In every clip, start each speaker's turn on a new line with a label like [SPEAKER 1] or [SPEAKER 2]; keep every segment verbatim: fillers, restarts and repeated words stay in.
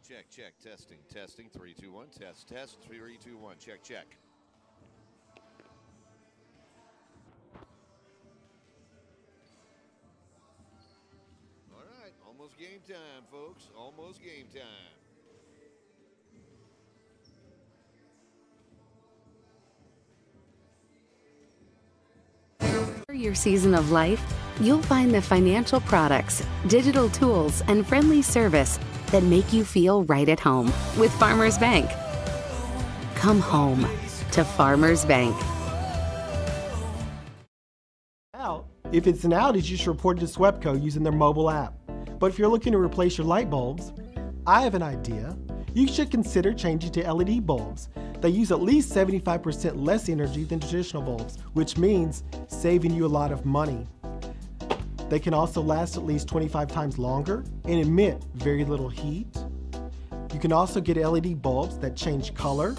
[SPEAKER 1] Check, check, testing, testing, three, two, one, test, test, three, two, one, check, check. All right, almost game time, folks. Almost game time.
[SPEAKER 2] For your season of life, you'll find the financial products, digital tools, and friendly service that make you feel right at home with Farmers Bank. Come home to Farmers Bank.
[SPEAKER 3] Out. If it's an outage, you should report it to SWEPCO using their mobile app. But if you're looking to replace your light bulbs, I have an idea. You should consider changing to L E D bulbs. They use at least seventy-five percent less energy than traditional bulbs, which means saving you a lot of money. They can also last at least twenty-five times longer and emit very little heat. You can also get L E D bulbs that change color,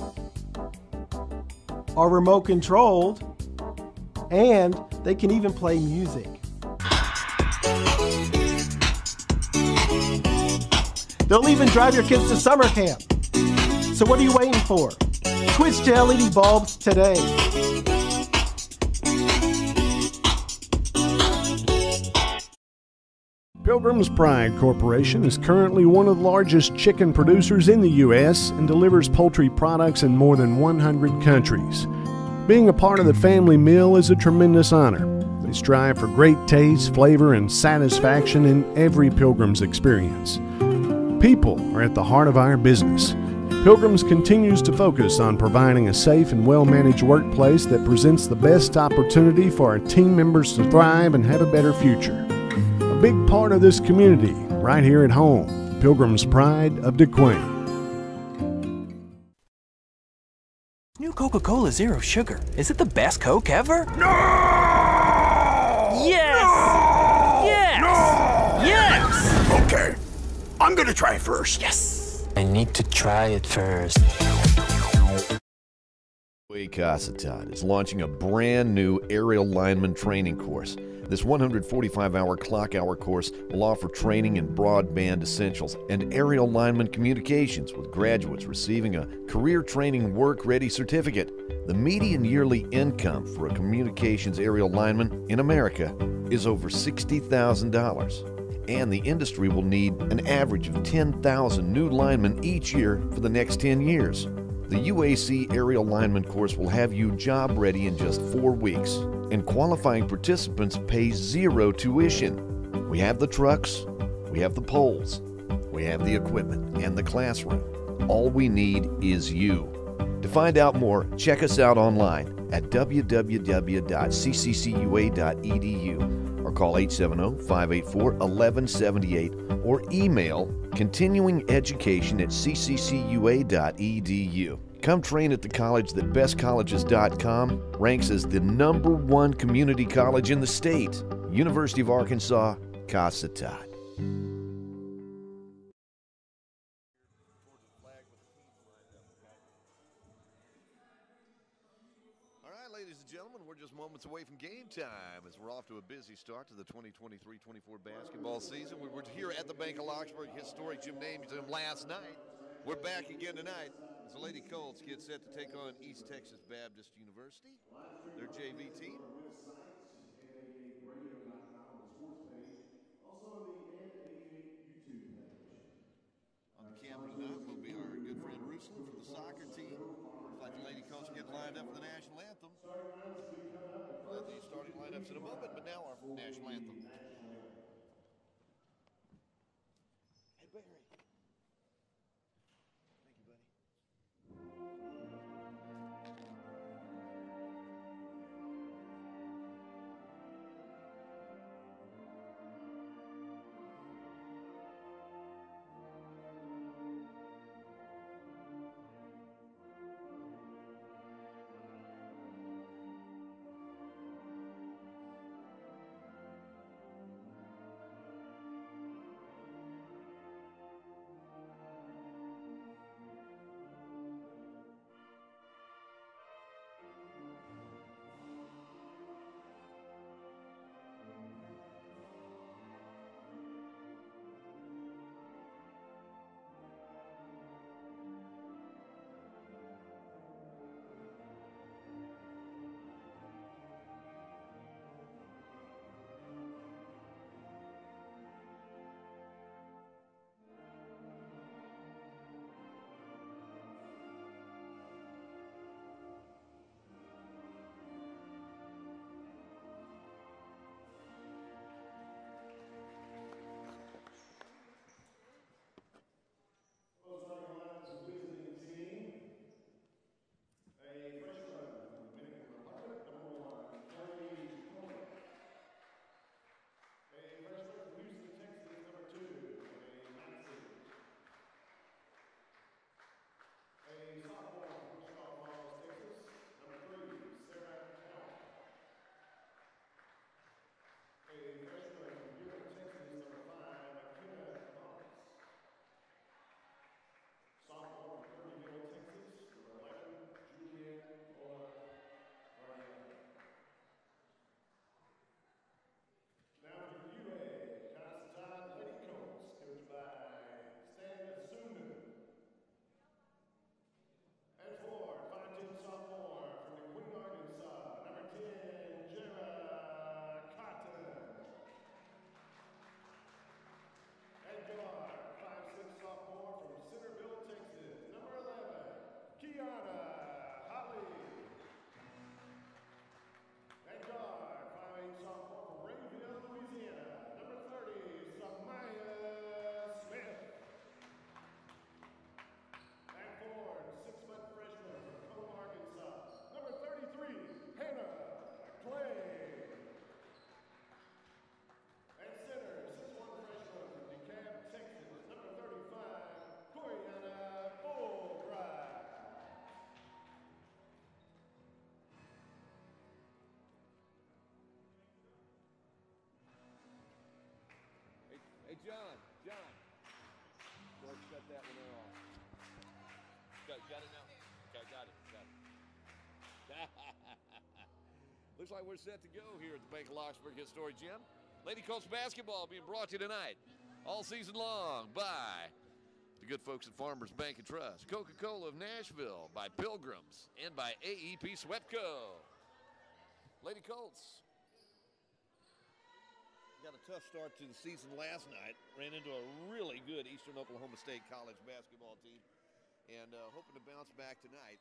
[SPEAKER 3] are remote controlled, and they can even play music. They'll even drive your kids to summer camp. So what are you waiting for? Switch to L E D bulbs today.
[SPEAKER 4] Pilgrim's Pride Corporation is currently one of the largest chicken producers in the U S and delivers poultry products in more than one hundred countries. Being a part of the family meal is a tremendous honor. They strive for great taste, flavor, and satisfaction in every Pilgrim's experience. People are at the heart of our business. Pilgrim's continues to focus on providing a safe and well-managed workplace that presents the best opportunity for our team members to thrive and have a better future. A big part of this community, right here at home, Pilgrim's Pride of DeQueen.
[SPEAKER 5] New Coca-Cola Zero Sugar. Is it the best Coke ever?
[SPEAKER 6] No!
[SPEAKER 5] Yes!
[SPEAKER 6] No!
[SPEAKER 5] Yes!
[SPEAKER 6] No!
[SPEAKER 5] Yes!
[SPEAKER 6] Okay, I'm gonna try it first.
[SPEAKER 5] Yes! I need to try it first.
[SPEAKER 1] Casatad is launching a brand new aerial lineman training course. This one hundred forty-five hour clock hour course will offer training in broadband essentials and aerial lineman communications, with graduates receiving a career training work ready certificate. The median yearly income for a communications aerial lineman in America is over sixty thousand dollars. And the industry will need an average of ten thousand new linemen each year for the next ten years. The U A C Aerial Lineman course will have you job ready in just four weeks, and qualifying participants pay zero tuition. We have the trucks, we have the poles, we have the equipment and the classroom. All we need is you. To find out more, check us out online at w w w dot c c c u a dot e d u or call eight seven zero, five eight four, one one seven eight or email continuingeducation at c c c u a dot e d u. Come train at the college that best colleges dot com ranks as the number one community college in the state. University of Arkansas, Casatad. Moments away from game time as we're off to a busy start to the twenty twenty-three twenty-four basketball season. We were here at the Bank of Locksburg Historic Gymnasium last night. We're back again tonight as the Lady Colts get set to take on East Texas Baptist University, their J V team. On the camera tonight will be our good friend Ruslan from the soccer team. Looks like the Lady Colts get lined up for the national anthem. We'll have the starting lineups in a moment, but now our national anthem. Hey, Barry. Thank you, buddy. John. John. Go ahead and shut that one off. Got, got it now? Okay, got it. Got it. Looks like we're set to go here at the Bank of Locksburg Historic Gym. Lady Colts basketball being brought to you tonight all season long by the good folks at Farmers Bank and Trust, Coca-Cola of Nashville, by Pilgrims, and by A E P Swepco. Lady Colts got a tough start to the season last night. Ran into a really good Eastern Oklahoma State College basketball team, and uh, hoping to bounce back tonight.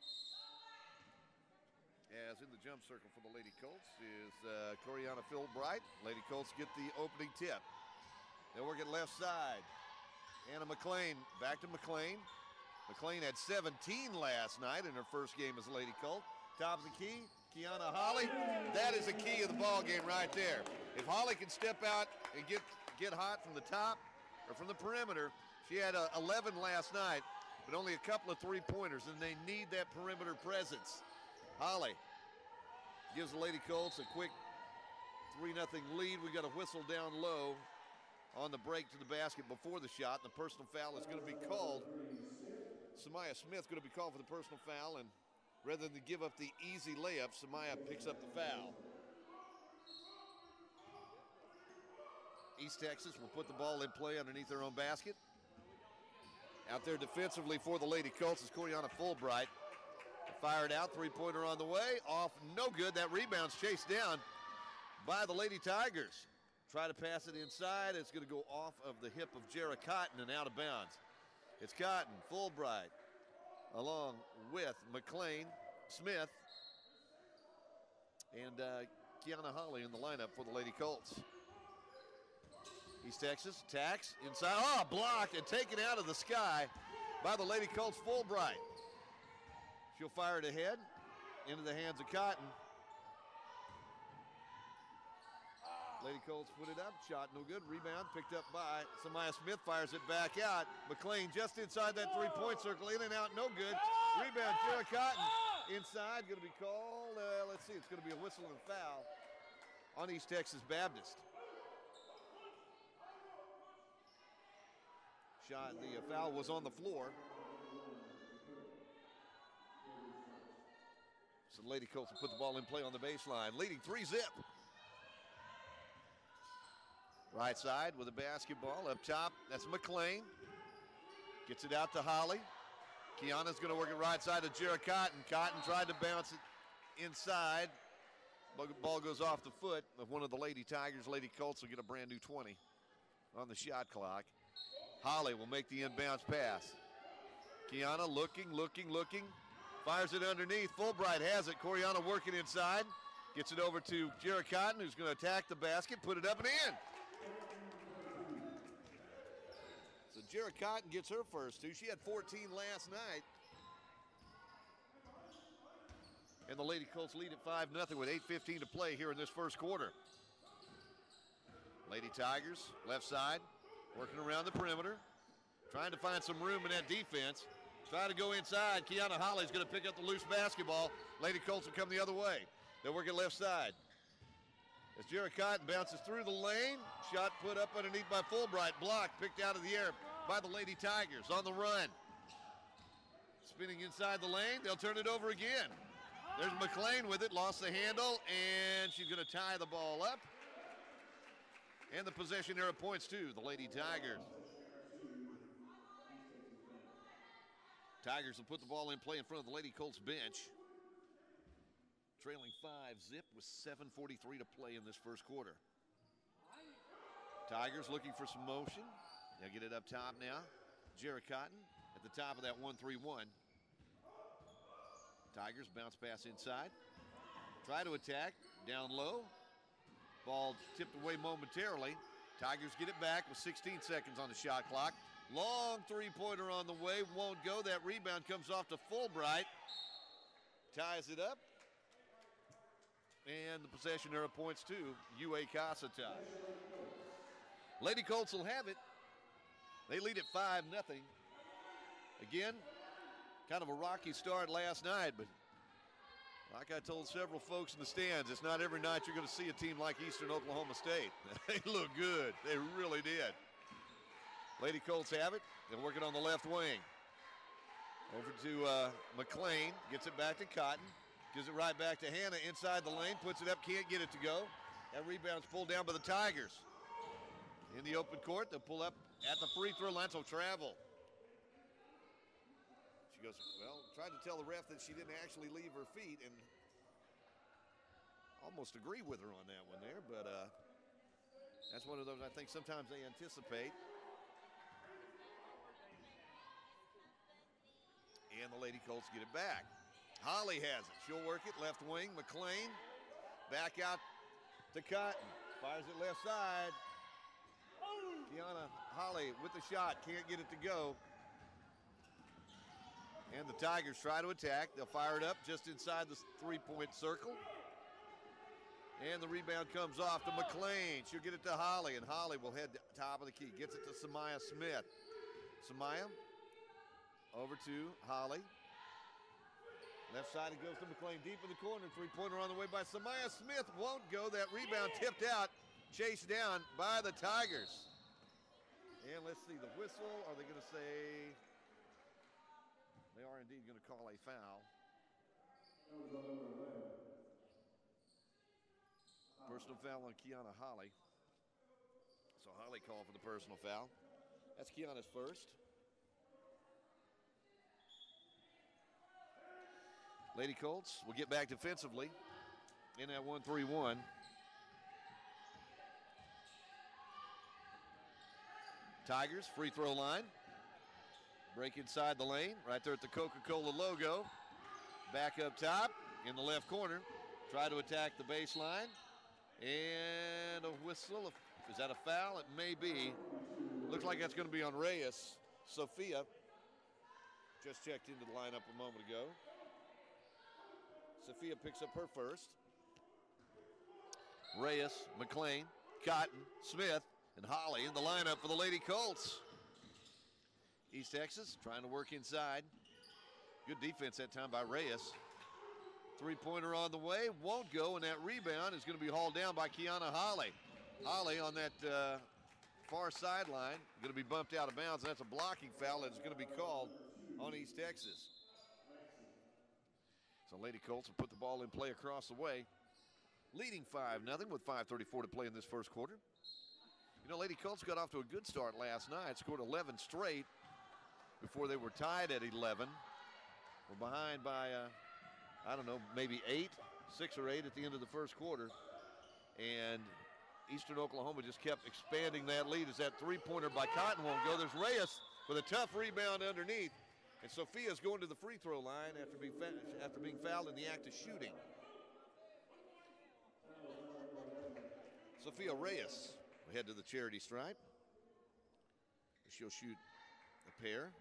[SPEAKER 1] As in the jump circle for the Lady Colts is uh, Coriana Philbright. Lady Colts get the opening tip. They'll work it left side. Anna McLean back to McLean. McLean had seventeen last night in her first game as a Lady Colt. Top of the key, Kiana Holly. That is the key of the ball game right there. If Holly can step out and get get hot from the top or from the perimeter, she had uh, eleven last night, but only a couple of three-pointers, and they need that perimeter presence. Holly gives the Lady Colts a quick three nothing lead. We got a whistle down low on the break to the basket before the shot. The personal foul is going to be called. Samaya Smith going to be called for the personal foul, and rather than give up the easy layup, Samaya picks up the foul. East Texas will put the ball in play underneath their own basket. Out there defensively for the Lady Colts is Coriana Fulbright. Fired out, three-pointer on the way, off, no good. That rebound's chased down by the Lady Tigers. Try to pass it inside. It's going to go off of the hip of Jarrah Cotton and out of bounds. It's Cotton, Fulbright, along with McLean, Smith, and uh, Kiana Holly in the lineup for the Lady Colts. East Texas attacks inside. Oh, blocked and taken out of the sky by the Lady Colts, Fulbright. She'll fire it ahead into the hands of Cotton. Lady Colts put it up, shot no good, rebound picked up by Samaya Smith, fires it back out. McLean just inside that three-point circle, in and out, no good. Rebound, Jarrah Cotton inside, going to be called, uh, let's see, it's going to be a whistle and foul on East Texas Baptist. Shot, the uh, foul was on the floor. So the Lady Colts will put the ball in play on the baseline, leading three zip. Right side with a basketball up top. That's McLean. Gets it out to Holly. Kiana's going to work it right side to Jarrah Cotton. Cotton tried to bounce it inside. Ball goes off the foot of one of the Lady Tigers. Lady Colts will get a brand new twenty on the shot clock. Holly will make the inbounds pass. Kiana looking, looking, looking. Fires it underneath. Fulbright has it. Coriana working inside. Gets it over to Jarrah Cotton, who's going to attack the basket, put it up and in. So Jarrah Cotton gets her first two. She had fourteen last night. And the Lady Colts lead at five nothing with eight fifteen to play here in this first quarter. Lady Tigers, left side, working around the perimeter, trying to find some room in that defense. Try to go inside. Kiana Holly's going to pick up the loose basketball. Lady Colts will come the other way. They'll work it left side. As Jarrah Cotton bounces through the lane, shot put up underneath by Fulbright, blocked, picked out of the air by the Lady Tigers on the run. Spinning inside the lane, they'll turn it over again. There's McLean with it, lost the handle, and she's going to tie the ball up. And the possession arrow points to the Lady Tigers. Tigers will put the ball in play in front of the Lady Colts bench. Trailing five zip with seven forty-three to play in this first quarter. Tigers looking for some motion. They'll get it up top now. Jarrah Cotton at the top of that one three one. Tigers bounce pass inside. Try to attack, down low. Ball tipped away momentarily. Tigers get it back with sixteen seconds on the shot clock. Long three-pointer on the way, won't go. That rebound comes off to Fulbright. Ties it up. And the possession arrow points to U A Casa tie. Lady Colts will have it. They lead at five nothing. Again, kind of a rocky start last night, but like I told several folks in the stands, it's not every night you're going to see a team like Eastern Oklahoma State. They look good. They really did. Lady Colts have it. They're working on the left wing. Over to uh, McLean. Gets it back to Cotton. Gives it right back to Hannah inside the lane. Puts it up. Can't get it to go. That rebound's pulled down by the Tigers. In the open court, they'll pull up at the free throw line. So travel. She goes, well, tried to tell the ref that she didn't actually leave her feet, and almost agree with her on that one there, but uh, that's one of those I think sometimes they anticipate. And the Lady Colts get it back. Holly has it. She'll work it. Left wing. McLean. Back out to Cotton. Fires it left side. Kiana Holly with the shot. Can't get it to go. And the Tigers try to attack. They'll fire it up just inside the three-point circle. And the rebound comes off to McLean. She'll get it to Holly, and Holly will head to top of the key. Gets it to Samaya Smith. Samaya over to Holly. Left side, it goes to McLean deep in the corner. Three-pointer on the way by Samaya Smith. Won't go. That rebound tipped out, chased down by the Tigers. And let's see, the whistle. Are they going to say? They are indeed going to call a foul. Personal foul on Kiana Holly. So Holly called for the personal foul. That's Kiana's first. Lady Colts will get back defensively in that one three one. Tigers, free throw line. Break inside the lane, right there at the Coca-Cola logo. Back up top in the left corner. Try to attack the baseline. And a whistle. Is that a foul? It may be. Looks like that's going to be on Reyes. Sophia just checked into the lineup a moment ago. Sophia picks up her first. Reyes, McLean, Cotton, Smith, and Holly in the lineup for the Lady Colts. East Texas trying to work inside. Good defense that time by Reyes. Three-pointer on the way, won't go, and that rebound is going to be hauled down by Kiana Holly. Holly on that uh, far sideline, going to be bumped out of bounds, and that's a blocking foul that's going to be called on East Texas. So Lady Colts will put the ball in play across the way, leading five nothing with five thirty-four to play in this first quarter. You know, Lady Colts got off to a good start last night, scored eleven straight before they were tied at eleven. We're behind by, uh, I don't know, maybe eight, six or eight at the end of the first quarter. And Eastern Oklahoma just kept expanding that lead as that three-pointer by Cotton won't go. There's Reyes with a tough rebound underneath. And Sophia's going to the free throw line after being, fa- after being fouled in the act of shooting. Sophia Reyes will head to the charity stripe. She'll shoot a pair.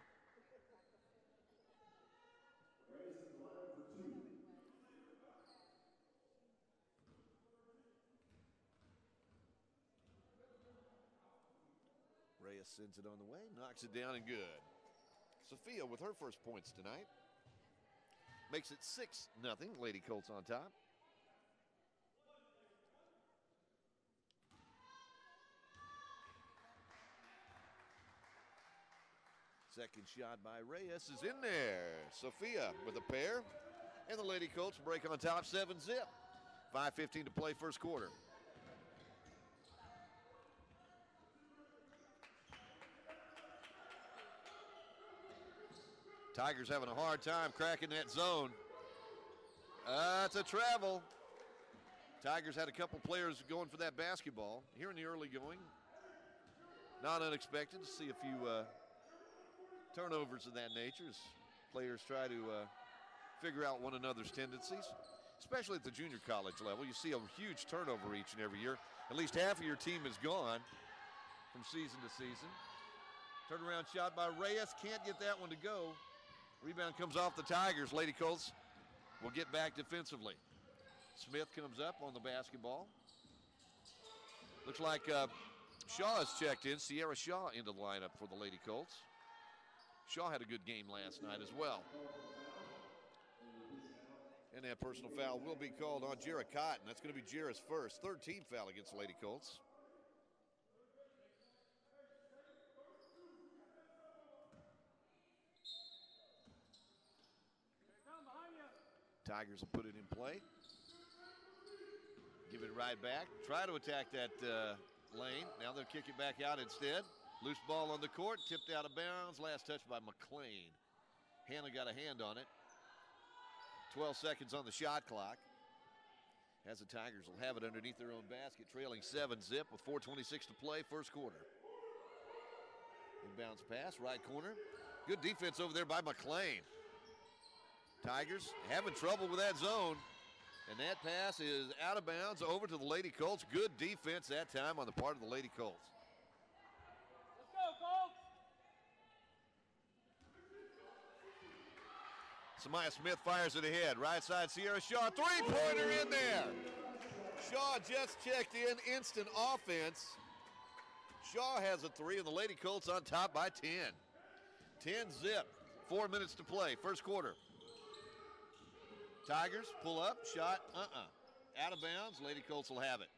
[SPEAKER 1] Reyes sends it on the way, knocks it down and good. Sophia with her first points tonight. Makes it six nothing. Lady Colts on top. Second shot by Reyes is in there. Sophia with a pair. And the Lady Colts break on top, seven zip. five fifteen to play first quarter. Tigers having a hard time cracking that zone. That's uh, a travel. Tigers had a couple players going for that basketball here in the early going. Not unexpected to see a few uh, turnovers of that nature as players try to uh, figure out one another's tendencies, especially at the junior college level. You see a huge turnover each and every year. At least half of your team is gone from season to season. Turnaround shot by Reyes. Can't get that one to go. Rebound comes off the Tigers. Lady Colts will get back defensively. Smith comes up on the basketball. Looks like uh, Shaw has checked in. Sierra Shaw into the lineup for the Lady Colts. Shaw had a good game last night as well. And that personal foul will be called on Jarrah Cotton. That's going to be Jarrah's first. Third team foul against the Lady Colts. Tigers will put it in play. Give it right back. Try to attack that uh, lane. Now they'll kick it back out instead. Loose ball on the court, tipped out of bounds. Last touch by McLean. Hannah got a hand on it. twelve seconds on the shot clock. As the Tigers will have it underneath their own basket, trailing seven zip with four twenty-six to play, first quarter. Inbounds pass, right corner. Good defense over there by McLean. Tigers having trouble with that zone. And that pass is out of bounds over to the Lady Colts. Good defense that time on the part of the Lady Colts.
[SPEAKER 7] Let's go, Colts!
[SPEAKER 1] Samaya Smith fires it ahead. Right side, Sierra Shaw. Three-pointer in there. Shaw just checked in. Instant offense. Shaw has a three, and the Lady Colts on top by ten. ten zip. Four minutes to play. First quarter. Tigers pull up. Shot. Uh-uh. Out of bounds. Lady Colts will have it.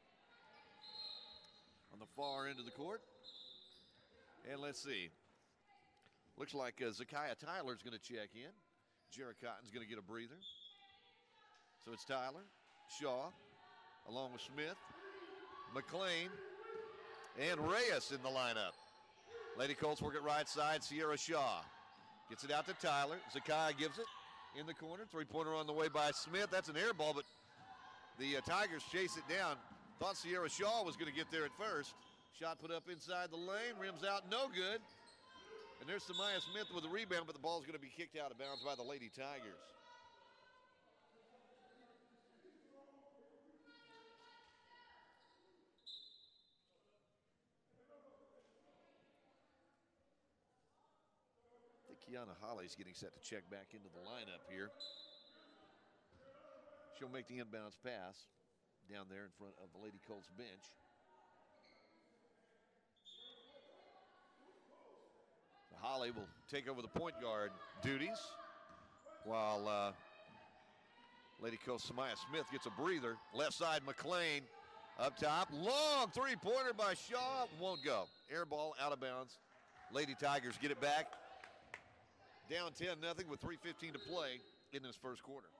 [SPEAKER 1] On the far end of the court. And let's see. Looks like uh, Zakiah Tyler's going to check in. Jarrett Cotton's going to get a breather. So it's Tyler, Shaw, along with Smith, McLean, and Reyes in the lineup. Lady Colts work it right side. Sierra Shaw gets it out to Tyler. Zakiah gives it in the corner. Three-pointer on the way by Smith. That's an air ball, but the uh, Tigers chase it down. Thought Sierra Shaw was going to get there at first. Shot put up inside the lane. Rims out, no good. And there's Samaya Smith with a rebound, but the ball's going to be kicked out of bounds by the Lady Tigers. I think Kiana Holly's getting set to check back into the lineup here. She'll make the inbounds pass down there in front of the Lady Colts bench. Holly will take over the point guard duties while uh, Lady Colts Samaya Smith gets a breather. Left side, McLean up top. Long three-pointer by Shaw. Won't go. Air ball out of bounds. Lady Tigers get it back. Down ten nothing with three fifteen to play in this first quarter.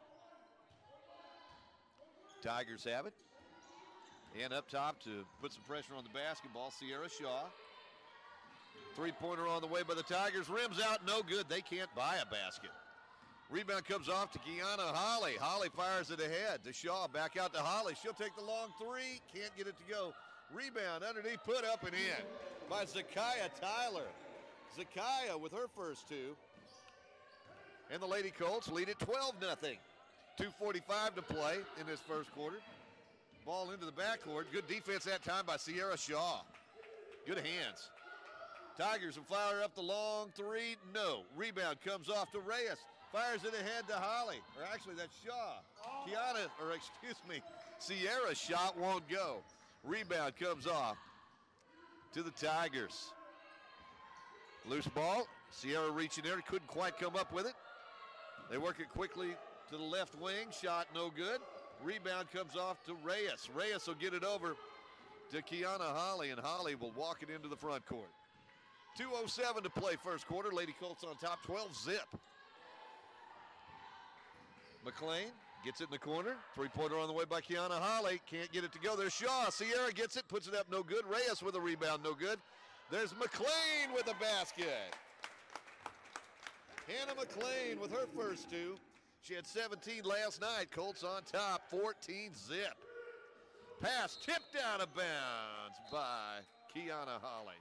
[SPEAKER 1] Tigers have it. And up top to put some pressure on the basketball, Sierra Shaw. Three-pointer on the way by the Tigers. Rims out, no good. They can't buy a basket. Rebound comes off to Kiana Holly. Holly fires it ahead to Shaw. Back out to Holly. She'll take the long three. Can't get it to go. Rebound underneath, put up and in by Zakiah Tyler. Zakiah with her first two. And the Lady Colts lead it twelve nothing. two forty-five to play in this first quarter. Ball into the backcourt. Good defense that time by Sierra Shaw. Good hands. Tigers will fire up the long three. No. Rebound comes off to Reyes. Fires it ahead to Holly. Or actually, that's Shaw. Kiana, or excuse me, Sierra's shot won't go. Rebound comes off to the Tigers. Loose ball. Sierra reaching there. Couldn't quite come up with it. They work it quickly to the left wing. Shot no good. Rebound comes off to Reyes. Reyes will get it over to Kiana Holly, and Holly will walk it into the front court. two oh seven to play first quarter. Lady Colts on top, twelve zip. McLean gets it in the corner. Three-pointer on the way by Kiana Holly. Can't get it to go. There's Shaw. Sierra gets it, puts it up, no good. Reyes with a rebound, no good. There's McLean with a basket. Hannah McLean with her first two. She had seventeen last night. Colts on top, fourteen zip. Pass tipped out of bounds by Kiana Holly.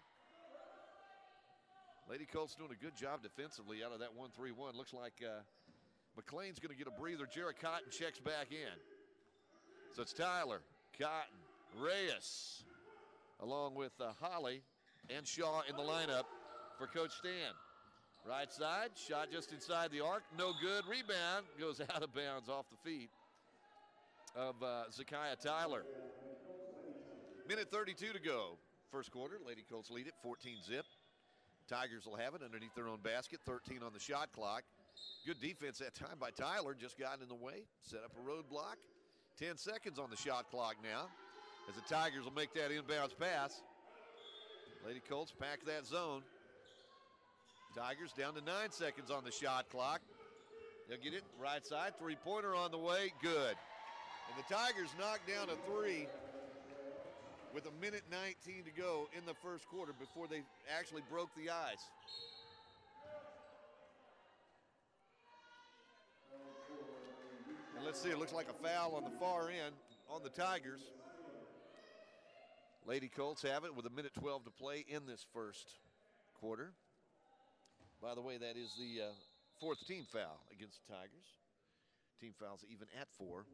[SPEAKER 1] Lady Colts doing a good job defensively out of that one three one. Looks like uh, McLean's going to get a breather. Jarrett Cotton checks back in. So it's Tyler, Cotton, Reyes, along with uh, Holly and Shaw in the lineup for Coach Stan. Right side, shot just inside the arc, no good. Rebound goes out of bounds off the feet of uh, Zakiah Tyler. Minute thirty-two to go. First quarter, Lady Colts lead it, fourteen zip. Tigers will have it underneath their own basket, thirteen on the shot clock. Good defense that time by Tyler, just got in the way, set up a roadblock. ten seconds on the shot clock now as the Tigers will make that inbounds pass. Lady Colts pack that zone. Tigers down to nine seconds on the shot clock. They'll get it right side. Three-pointer on the way. Good. And the Tigers knocked down a three with a minute nineteen to go in the first quarter before they actually broke the ice. And let's see, it looks like a foul on the far end on the Tigers. Lady Colts have it with a minute twelve to play in this first quarter. By the way, that is the uh, fourth team foul against the Tigers. Team fouls even at four.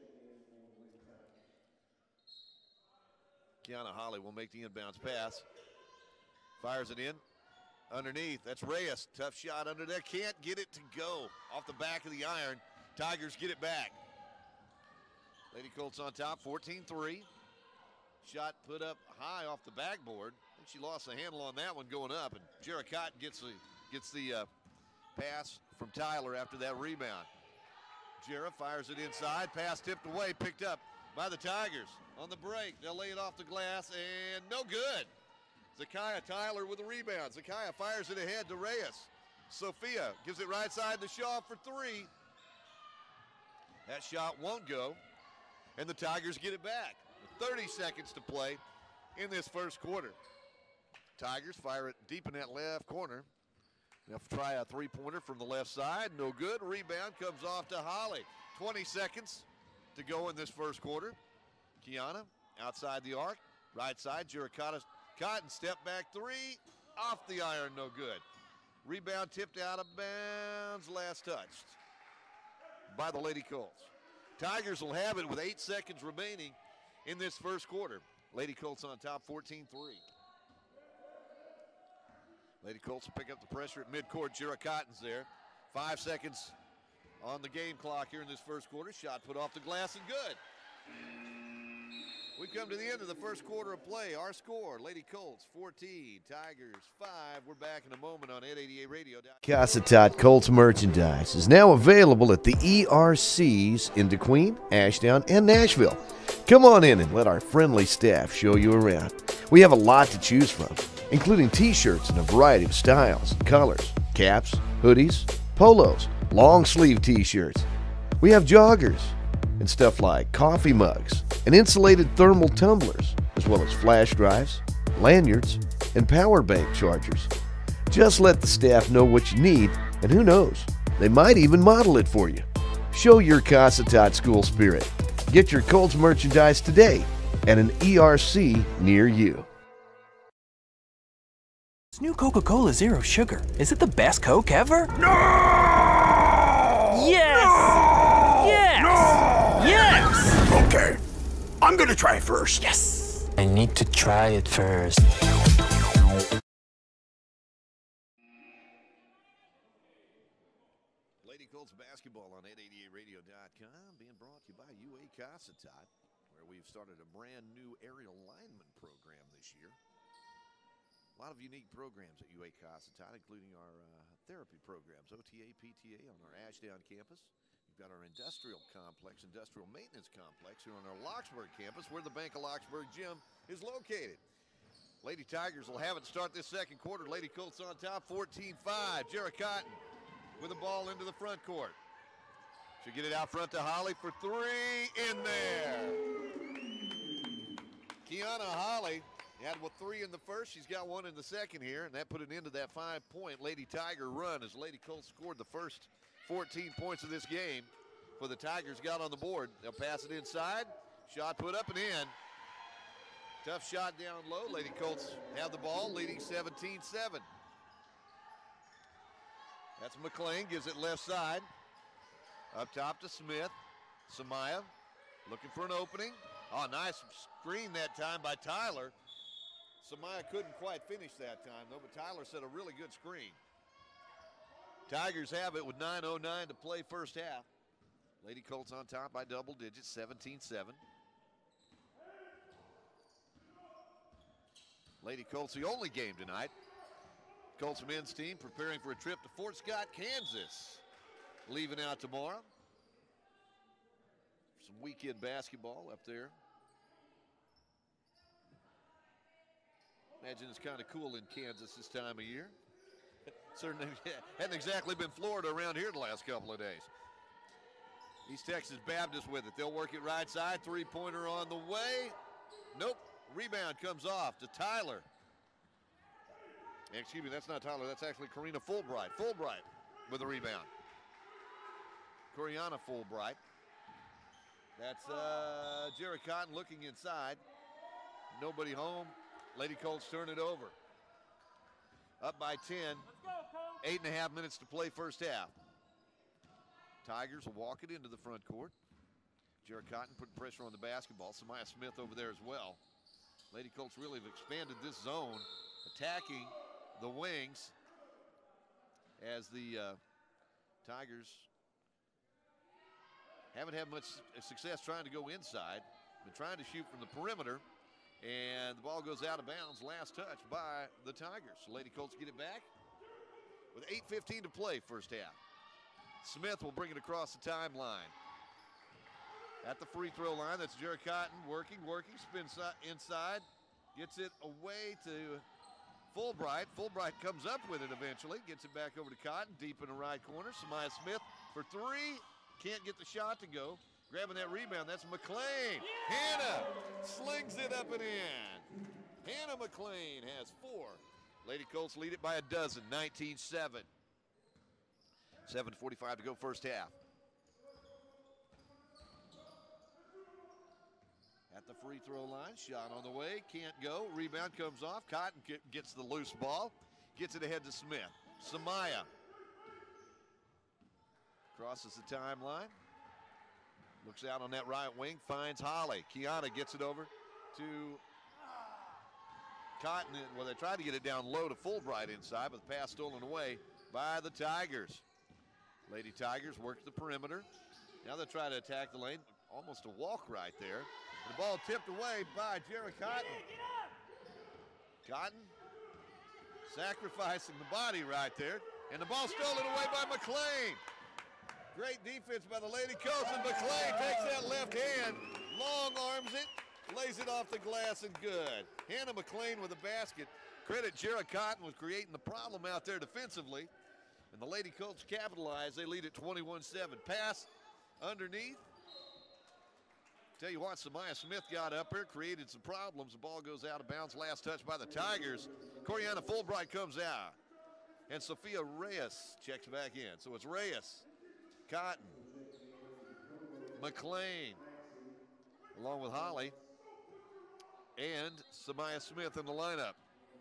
[SPEAKER 1] Kiana Holly will make the inbounds pass. Fires it in. Underneath, that's Reyes. Tough shot under there. Can't get it to go. Off the back of the iron. Tigers get it back. Lady Colts on top, fourteen three. Shot put up high off the backboard. I think she lost the handle on that one going up. And Jera Cotton gets the, gets the uh, pass from Tyler after that rebound. Jera fires it inside. Pass tipped away, picked up by the Tigers. On the break, they'll lay it off the glass, and no good. Zakiya Tyler with the rebound. Zakiya fires it ahead to Reyes. Sophia gives it right side to Shaw for three. That shot won't go, and the Tigers get it back. With thirty seconds to play in this first quarter. Tigers fire it deep in that left corner. They'll try a three-pointer from the left side. No good. Rebound comes off to Holly. twenty seconds to go in this first quarter. Kiana outside the arc, right side. Jera Cotton step back three, off the iron, no good. Rebound tipped out of bounds, last touched by the Lady Colts. Tigers will have it with eight seconds remaining in this first quarter. Lady Colts on top, fourteen three. Lady Colts will pick up the pressure at midcourt. Jera Cotton's there. Five seconds on the game clock here in this first quarter. Shot put off the glass and good. We come to the end of the first quarter of play. Our score, Lady Colts fourteen, Tigers five. We're back in a moment on eight eighty-eight radio.
[SPEAKER 8] Casa Tot Colts merchandise is now available at the E R Cs in DeQueen, Ashdown, and Nashville. Come on in and let our friendly staff show you around. We have a lot to choose from, including t-shirts in a variety of styles and colors, caps, hoodies, polos, long sleeve t-shirts. We have joggers and stuff like coffee mugs and insulated thermal tumblers, as well as flash drives, lanyards, and power bank chargers. Just let the staff know what you need, and who knows, they might even model it for you. Show your Casa Tot school spirit. Get your Colts merchandise today at an E R C near you.
[SPEAKER 5] This new Coca-Cola Zero Sugar, is it the best Coke ever?
[SPEAKER 6] No!
[SPEAKER 5] Yes!
[SPEAKER 6] No!
[SPEAKER 5] Yes!
[SPEAKER 6] No!
[SPEAKER 5] Yes!
[SPEAKER 6] Okay, I'm gonna try first.
[SPEAKER 5] Yes! I need to try it first.
[SPEAKER 1] Lady Colts basketball on eight eighty-eight radio dot com, being brought to you by U A Casa Tot, where we've started a brand new aerial lineman program this year. A lot of unique programs at U A Casa Tot, including our uh, therapy programs, O T A, P T A on our Ashdown campus. We've got our industrial complex, industrial maintenance complex here on our Locksburg campus, where the Bank of Locksburg gym is located. Lady Tigers will have it start this second quarter. Lady Colts on top, fourteen five. Jera Cotton with the ball into the front court. She'll get it out front to Holly for three, in there. Kiana Holly had with three in the first. She's got one in the second here, and that put an end to that five-point Lady Tiger run as Lady Colts scored the first fourteen points of this game. For the Tigers got on the board. They'll pass it inside. Shot put up and in. Tough shot down low. Lady Colts have the ball, leading seventeen seven. That's McLean, gives it left side. Up top to Smith. Samaya looking for an opening. Oh, nice screen that time by Tyler. Samaya couldn't quite finish that time, though, but Tyler set a really good screen. Tigers have it with nine oh nine to play first half. Lady Colts on top by double digits, seventeen seven. Lady Colts the only game tonight. Colts men's team preparing for a trip to Fort Scott, Kansas. Leaving out tomorrow. Some weekend basketball up there. Imagine it's kind of cool in Kansas this time of year. Certainly hadn't exactly been Florida around here the last couple of days. East Texas Baptist with it. They'll work it right side. Three-pointer on the way. Nope. Rebound comes off to Tyler. Excuse me, that's not Tyler. That's actually Karina Fulbright. Fulbright with a rebound. Coriana Fulbright. That's uh, Jared Cotton looking inside. Nobody home. Lady Colts turn it over. Up by ten.
[SPEAKER 7] Let's go, Coach.
[SPEAKER 1] Eight and a half minutes to play first half. Tigers will walk it into the front court. Jared Cotton putting pressure on the basketball. Samaya Smith over there as well. Lady Colts really have expanded this zone, attacking the wings as the uh, Tigers haven't had much success trying to go inside. Been trying to shoot from the perimeter, and the ball goes out of bounds. Last touch by the Tigers. Lady Colts get it back with eight fifteen to play first half. Smith will bring it across the timeline. At the free throw line, that's Jared Cotton working, working, spins inside, gets it away to Fulbright. Fulbright comes up with it eventually, gets it back over to Cotton, deep in the right corner. Samaya Smith for three, can't get the shot to go. Grabbing that rebound, that's McLean. Yeah! Hannah slings it up and in. Hannah McLean has four. Lady Colts lead it by a dozen, nineteen seven. seven forty-five to go first half. At the free throw line, shot on the way, can't go. Rebound comes off. Cotton gets the loose ball, gets it ahead to Smith. Samaya crosses the timeline, looks out on that right wing, finds Holly. Kiana gets it over to Cotton. Well, they tried to get it down low to Fulbright inside, but the pass stolen away by the Tigers. Lady Tigers work the perimeter. Now they try to attack the lane. Almost a walk right there. The ball tipped away by Jared Cotton. Cotton sacrificing the body right there. And the ball stolen away by McLean. Great defense by the Lady Colts, and McLean takes that left hand, long arms it, lays it off the glass, and good. Hannah McLean with a basket. Credit Jared Cotton with creating the problem out there defensively. And the Lady Colts capitalize. They lead at twenty-one seven. Pass underneath. Tell you what, Samaya Smith got up here, created some problems. The ball goes out of bounds. Last touch by the Tigers. Coriana Fulbright comes out. And Sophia Reyes checks back in. So it's Reyes, Cotton, McLean, along with Holly, and Samaya Smith in the lineup.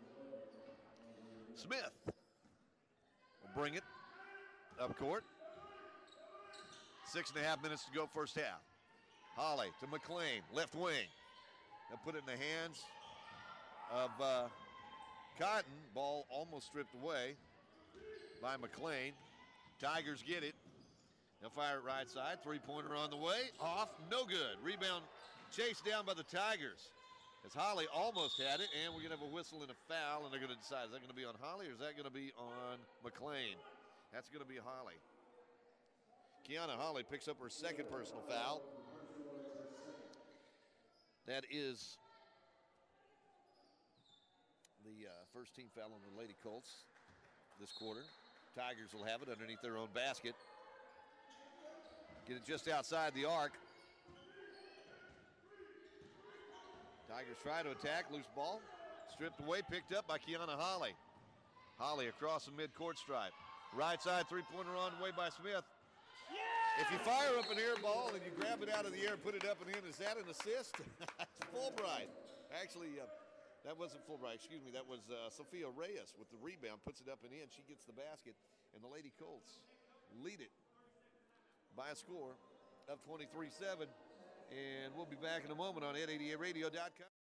[SPEAKER 1] Smith will bring it up court. Six and a half minutes to go first half. Holly to McLean, left wing. They'll put it in the hands of uh, Cotton. Ball almost stripped away by McLean. Tigers get it. They'll fire it right side. Three-pointer on the way. Off, no good. Rebound chased down by the Tigers as Holly almost had it, and we're going to have a whistle and a foul, and they're going to decide, is that going to be on Holly or is that going to be on McLean? That's going to be Holly. Kiana Holly picks up her second personal foul. That is the uh, first team foul on the Lady Colts this quarter. Tigers will have it underneath their own basket. Get it just outside the arc. Tigers try to attack, loose ball. Stripped away, picked up by Kiana Holly. Holly across the midcourt stripe. Right side three-pointer on the way by Smith. If you fire up an air ball and you grab it out of the air and put it up and in, is that an assist? That's Fulbright. Actually, uh, that wasn't Fulbright. Excuse me. That was uh, Sophia Reyes with the rebound. Puts it up and in. She gets the basket. And the Lady Colts lead it by a score of twenty-three seven. And we'll be back in a moment on Ed eighty-eight radio dot com.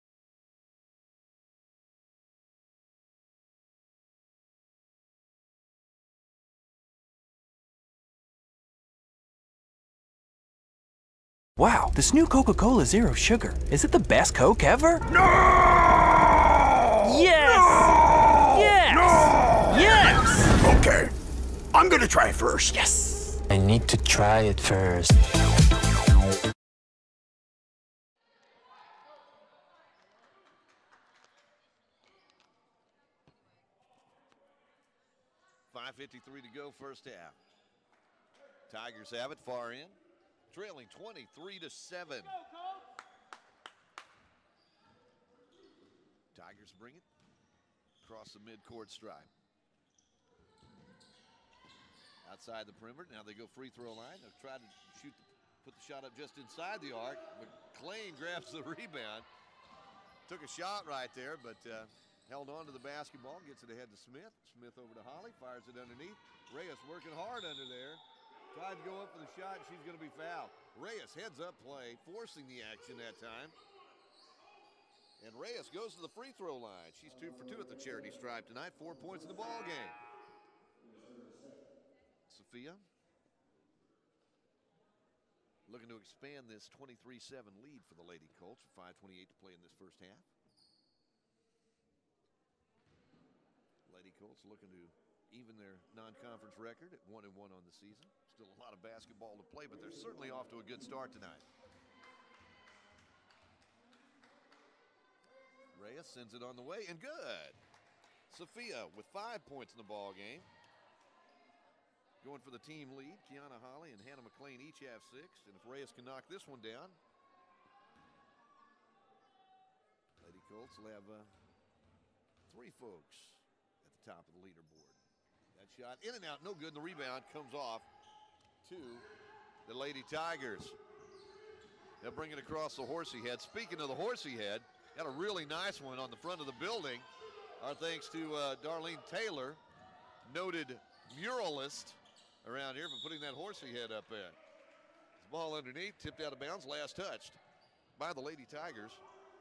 [SPEAKER 5] Wow, this new Coca-Cola Zero Sugar. Is it the best Coke ever?
[SPEAKER 6] No!
[SPEAKER 5] Yes!
[SPEAKER 6] No!
[SPEAKER 5] Yes!
[SPEAKER 6] No!
[SPEAKER 5] Yes!
[SPEAKER 6] Okay, I'm gonna try first.
[SPEAKER 5] Yes! I need to try it first.
[SPEAKER 1] five fifty-three to go, first half. Tigers have it far in, trailing twenty-three to seven.
[SPEAKER 7] Go, Colts.
[SPEAKER 1] Tigers bring it across the midcourt stripe. Outside the perimeter, now they go free throw line. They'll try to shoot, the, put the shot up just inside the arc. McLean grabs the rebound. Took a shot right there, but uh, held on to the basketball, gets it ahead to Smith. Smith over to Holly, fires it underneath. Reyes working hard under there. Tried to go up for the shot, and she's going to be fouled. Reyes heads up play, forcing the action that time. And Reyes goes to the free throw line. She's two for two at the charity stripe tonight. Four points in the ball game. Sophia looking to expand this twenty-three seven lead for the Lady Colts. five twenty-eight to play in this first half. Lady Colts looking to even their non-conference record at one and one on the season. Still a lot of basketball to play, but they're certainly off to a good start tonight. Reyes sends it on the way, and good. Sophia with five points in the ball game. Going for the team lead. Kiana Holly and Hannah McLean each have six, and if Reyes can knock this one down, Lady Colts will have uh, three folks at the top of the leaderboard. That shot in and out, no good, and the rebound comes off to the Lady Tigers. They'll bring it across the Horsey Head. Speaking of the Horsey Head, got a really nice one on the front of the building. Our thanks to uh, Darlene Taylor, noted muralist around here, for putting that Horsey Head up there. This ball underneath, tipped out of bounds, last touched by the Lady Tigers.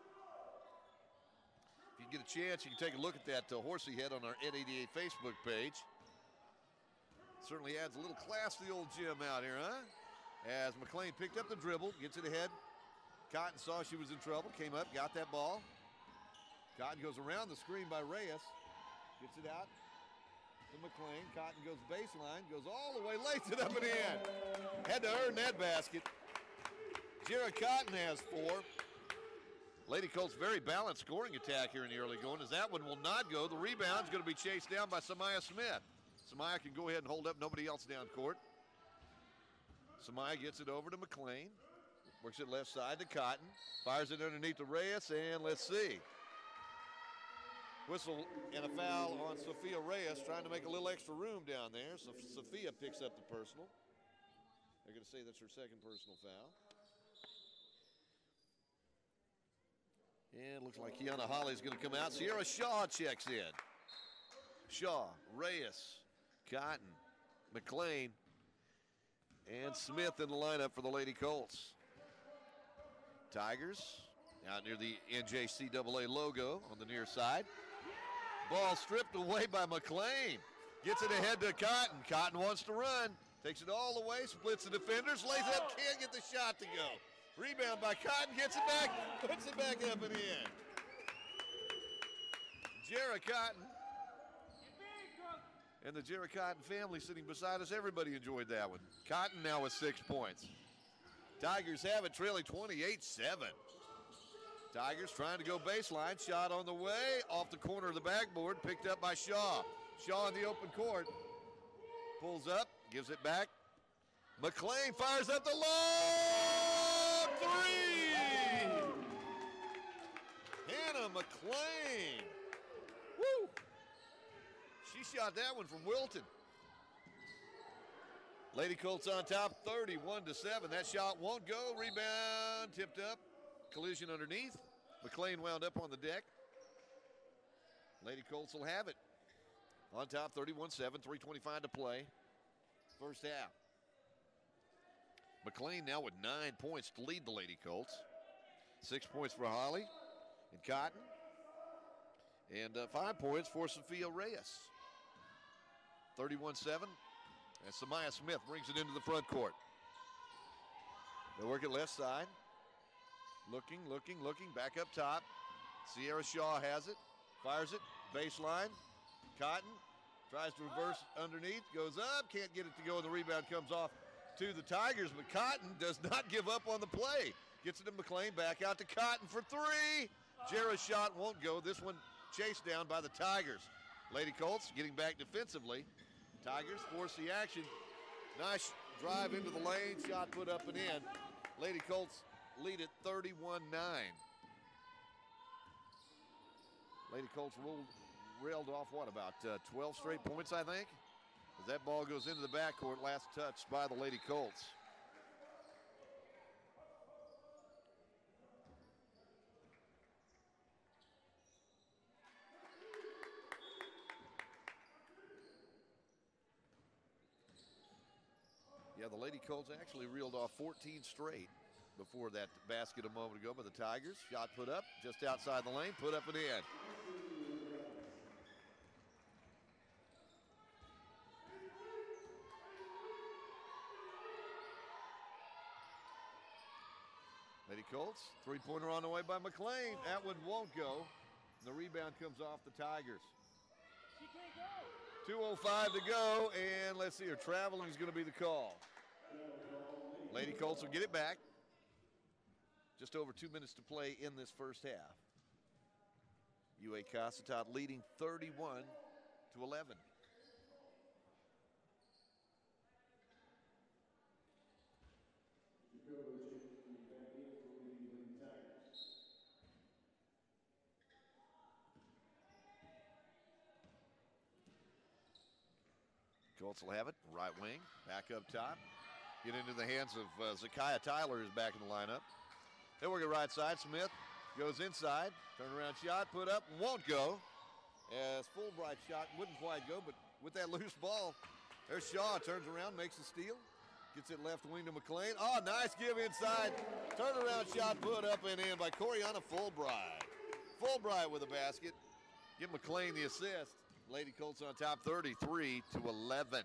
[SPEAKER 1] If you get a chance, you can take a look at that uh, Horsey Head on our Ed eighty-eight Facebook page. Certainly adds a little class to the old gym out here, huh? As McLean picked up the dribble, gets it ahead. Cotton saw she was in trouble, came up, got that ball. Cotton goes around the screen by Reyes, gets it out to McLean. Cotton goes baseline, goes all the way, lays it up and in. Had to earn that basket. Jared Cotton has four. Lady Colts very balanced scoring attack here in the early going, as that one will not go. The rebound's going to be chased down by Samaya Smith. Samaya can go ahead and hold up, nobody else down court. Samaya gets it over to McLean. Works it left side to Cotton. Fires it underneath to Reyes, and let's see. Whistle and a foul on Sophia Reyes, trying to make a little extra room down there. So Sophia picks up the personal. They're going to say that's her second personal foul. And it looks like Kiana Holly's going to come out. Sierra Shaw checks in. Shaw, Reyes, Cotton, McLean, and Smith in the lineup for the Lady Colts. Tigers out near the N J C A A logo on the near side. Ball stripped away by McLean. Gets it ahead to Cotton. Cotton wants to run. Takes it all the way, splits the defenders, lays it up, can't get the shot to go. Rebound by Cotton, gets it back, puts it back up and in. Jared Cotton and the Jared Cotton family sitting beside us, everybody enjoyed that one. Cotton now with six points. Tigers have it, trailing twenty-eight seven. Tigers trying to go baseline, shot on the way, off the corner of the backboard, picked up by Shaw. Shaw in the open court, pulls up, gives it back. McLean fires up the long three! Hannah McLean. Woo! She shot that one from Wilton. Lady Colts on top, thirty-one to seven. That shot won't go. Rebound, tipped up. Collision underneath. McLean wound up on the deck. Lady Colts will have it. On top, thirty-one seven, three twenty-five to play. First half. McLean now with nine points to lead the Lady Colts. Six points for Holly and Cotton. And uh, five points for Sophia Reyes. thirty-one seven. And Samaya Smith brings it into the front court. They work it left side. Looking, looking, looking, back up top. Sierra Shaw has it, fires it, baseline. Cotton tries to reverse underneath, goes up, can't get it to go, and the rebound comes off to the Tigers, but Cotton does not give up on the play. Gets it to McLean, back out to Cotton for three. Jared's shot won't go. This one chased down by the Tigers. Lady Colts getting back defensively. Tigers force the action. Nice drive into the lane, shot put up and in. Lady Colts lead it thirty-one nine. Lady Colts rolled, railed off, what, about uh, twelve straight points, I think? As that ball goes into the backcourt, last touch by the Lady Colts. Yeah, the Lady Colts actually reeled off fourteen straight before that basket a moment ago by the Tigers. Shot put up just outside the lane, put up and in. Lady Colts, three-pointer on the way by McLean. That one won't go. The rebound comes off the Tigers.
[SPEAKER 7] She can't go.
[SPEAKER 1] two oh five to go, and let's see here. Traveling is going to be the call. Lady Colts will get it back. Just over two minutes to play in this first half. U A Cossatot leading thirty-one to eleven. Colts will have it, right wing, back up top. Get into the hands of uh, Zakiah Tyler, who's back in the lineup. They work it right side. Smith goes inside, turnaround shot, put up, and won't go. As Fulbright shot wouldn't quite go, but with that loose ball, there's Shaw, turns around, makes the steal, gets it left wing to McLean. Oh, nice give inside. Turnaround shot put up and in by Coriana Fulbright. Fulbright with a basket. Give McLean the assist. Lady Colts on top thirty-three to eleven.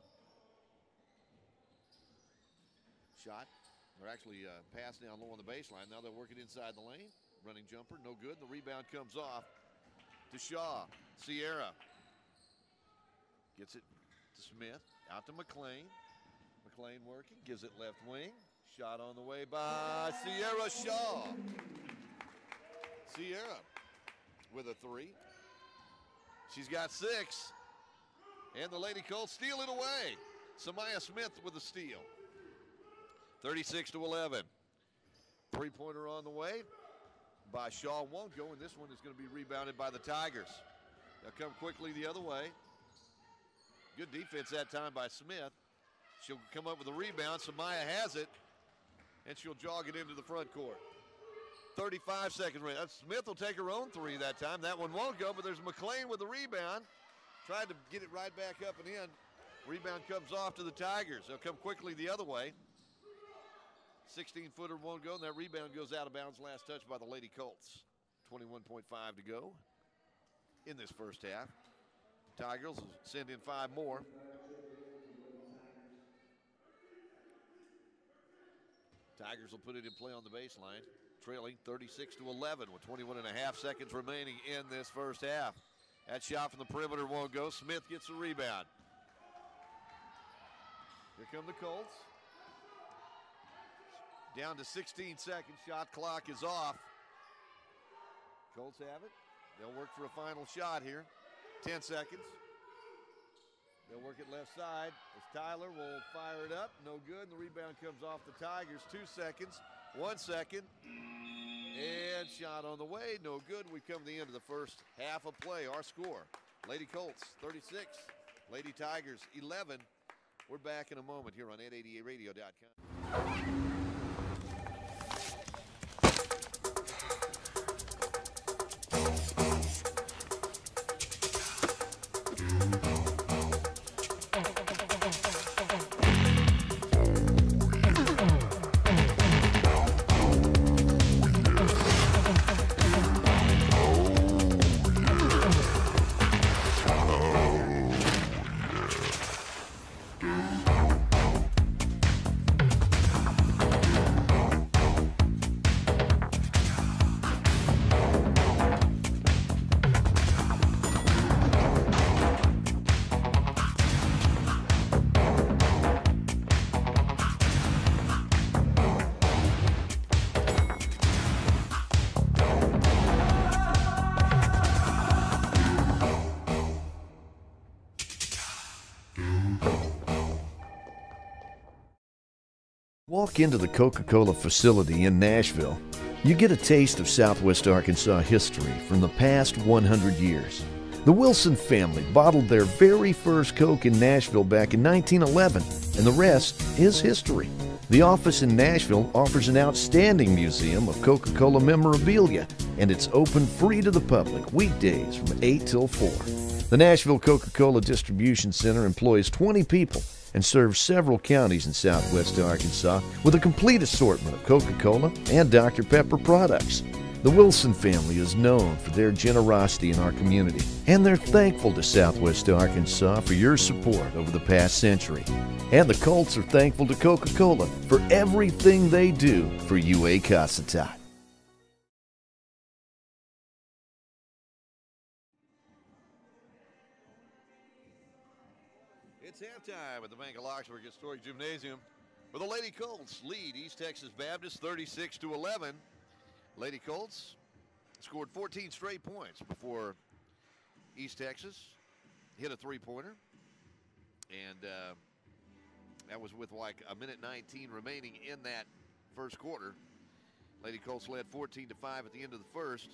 [SPEAKER 1] Shot. They're actually uh, passed down low on the baseline. Now they're working inside the lane. Running jumper, no good. The rebound comes off to Shaw. Sierra gets it to Smith. Out to McLean. McLean working, gives it left wing. Shot on the way by Sierra Shaw. Sierra with a three. She's got six. And the Lady Colts steal it away. Samaya Smith with a steal. thirty-six to eleven. Three-pointer on the way by Shaw, won't go, and this one is going to be rebounded by the Tigers. They'll come quickly the other way. Good defense that time by Smith. She'll come up with a rebound. Samaya has it, and she'll jog it into the front court. thirty-five seconds remaining. Smith will take her own three that time. That one won't go, but there's McLean with the rebound. Tried to get it right back up and in. Rebound comes off to the Tigers. They'll come quickly the other way. sixteen-footer won't go, and that rebound goes out of bounds. Last touch by the Lady Colts. twenty-one point five to go in this first half. Tigers will send in five more. Tigers will put it in play on the baseline, trailing thirty-six to eleven with twenty-one and a half seconds remaining in this first half. That shot from the perimeter won't go. Smith gets the rebound. Here come the Colts. Down to sixteen seconds. Shot clock is off. Colts have it. They'll work for a final shot here. ten seconds. They'll work it left side as Tyler will fire it up. No good. And the rebound comes off the Tigers. Two seconds. One second. And shot on the way. No good. We come to the end of the first half of play. Our score, Lady Colts thirty-six. Lady Tigers eleven. We're back in a moment here on eight eighty-eight radio dot com. Walk into the Coca-Cola facility in Nashville. You get a taste of Southwest Arkansas history from the past one hundred years. The Wilson family bottled their very first Coke in Nashville back in nineteen eleven, and the rest is history. The office in Nashville offers an outstanding museum of Coca-Cola memorabilia, and it's open free to the public weekdays from eight till four. The Nashville Coca-Cola Distribution Center employs twenty people and serves several counties in southwest Arkansas with a complete assortment of Coca-Cola and Doctor Pepper products. The Wilson family is known for their generosity in our community, and they're thankful to Southwest Arkansas for your support over the past century. And the Colts are thankful to Coca-Cola for everything they do for U A Cossatot.
[SPEAKER 8] It's halftime at the Bank of Locksburg Historic Gymnasium, where the Lady Colts lead East Texas Baptist thirty-six to eleven. Lady Colts scored fourteen straight points before East Texas hit a three-pointer, and uh, that was with like a minute nineteen remaining in that first quarter. Lady Colts led fourteen to five at the end of the first,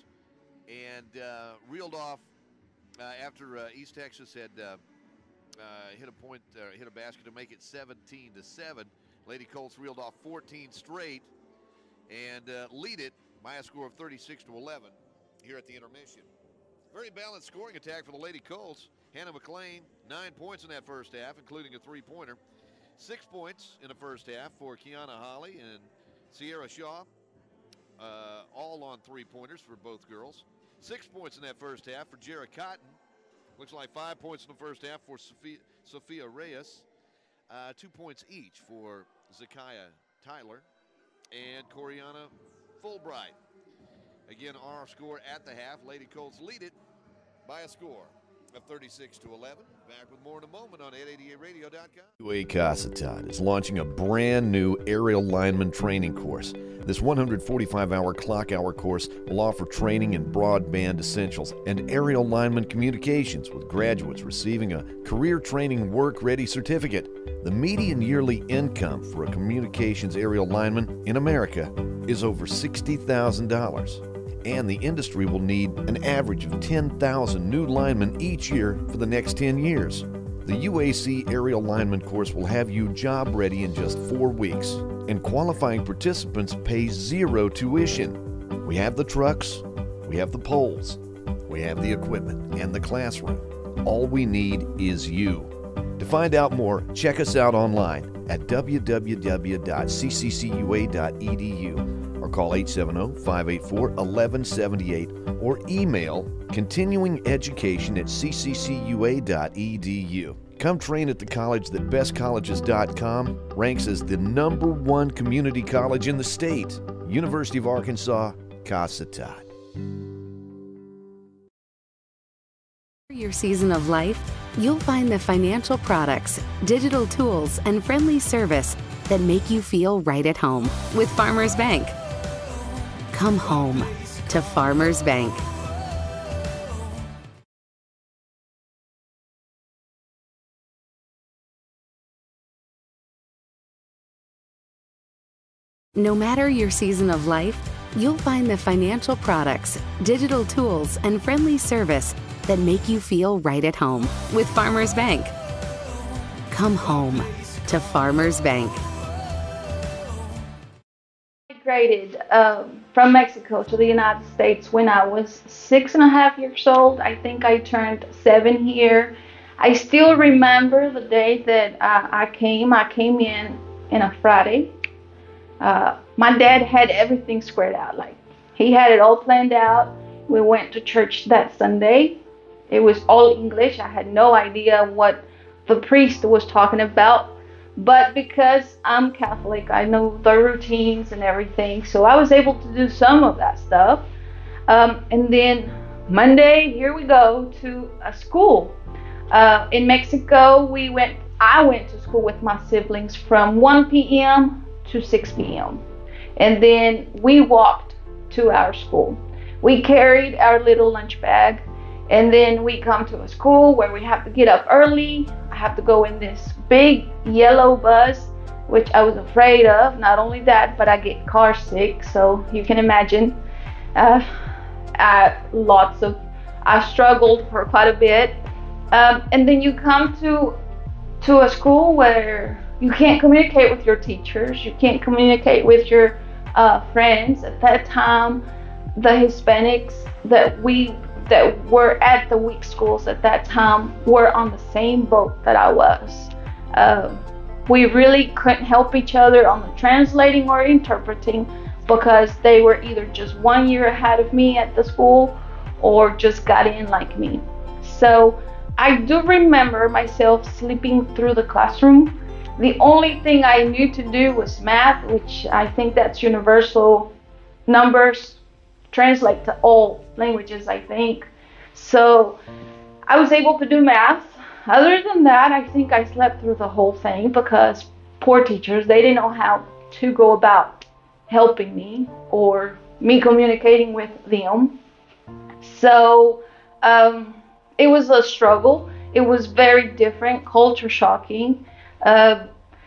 [SPEAKER 8] and uh, reeled off uh, after uh, East Texas had uh, uh, hit a point, uh, hit a basket to make it seventeen to seven. Lady Colts reeled off fourteen straight and uh, lead it by a score of thirty-six to eleven here at the intermission. Very balanced scoring attack for the Lady Colts. Hannah McLean, nine points in that first half, including a three-pointer. Six points in the first half for Kiana Holly and Sierra Shaw, uh, all on three-pointers for both girls. Six points in that first half for Jara Cotton. Looks like five points in the first half for Sophia, Sophia Reyes. Uh, two points each for Zakiah Tyler and Coriana Fulbright. Again, our score at the half. Lady Colts lead it by a score of thirty-six to eleven. Back with more in a moment on eight eighty-eight radio dot com.
[SPEAKER 1] U A Cossatot is launching a brand new aerial lineman training course. This one hundred forty-five hour clock hour course will offer training in broadband essentials and aerial lineman communications, with graduates receiving a career training work ready certificate. The median yearly income for a communications aerial lineman in America is over sixty thousand dollars. And the industry will need an average of ten thousand new linemen each year for the next ten years. The U A C Aerial Lineman course will have you job ready in just four weeks, and qualifying participants pay zero tuition. We have the trucks, we have the poles, we have the equipment and the classroom. All we need is you. To find out more, check us out online at w w w dot c c c u a dot e d u. or call eight seven zero, five eight four, one one seven eight or email continuingeducation at c c c u a dot e d u. Come train at the college that best colleges dot com ranks as the number one community college in the state. University of Arkansas, Cossatot.
[SPEAKER 2] For your season of life, you'll find the financial products, digital tools, and friendly service that make you feel right at home with Farmers Bank. Come home to Farmers Bank. No matter your season of life, you'll find the financial products, digital tools, and friendly service that make you feel right at home with Farmers Bank. Come home to Farmers Bank.
[SPEAKER 9] Migrated um, from Mexico to the United States when I was six and a half years old. I think I turned seven here. I still remember the day that uh, I came. I came in in a Friday. Uh, my dad had everything squared out. Like, he had it all planned out. We went to church that Sunday. It was all English. I had no idea what the priest was talking about. But because I'm Catholic, I know the routines and everything. So I was able to do some of that stuff. Um, and then Monday, here we go to a school. Uh, in Mexico, we went. I went to school with my siblings from one p m to six p m And then we walked to our school. We carried our little lunch bag. And then we come to a school where we have to get up early. I have to go in this big yellow bus which I was afraid of. Not only that, but I get car sick, so you can imagine. Uh, I, lots of, I struggled for quite a bit. Um, and then you come to to a school where you can't communicate with your teachers, you can't communicate with your uh, friends. At that time, the Hispanics that we that were at the week schools at that time were on the same boat that I was. Uh, we really couldn't help each other on the translating or interpreting because they were either just one year ahead of me at the school or just got in like me. So I do remember myself sleeping through the classroom. The only thing I knew to do was math, which I think that's universal. Numbers translate to all languages, I think. So I was able to do math. Other than that, I think I slept through the whole thing because poor teachers, they didn't know how to go about helping me or me communicating with them. So um, it was a struggle. It was very different, culture shocking. Uh,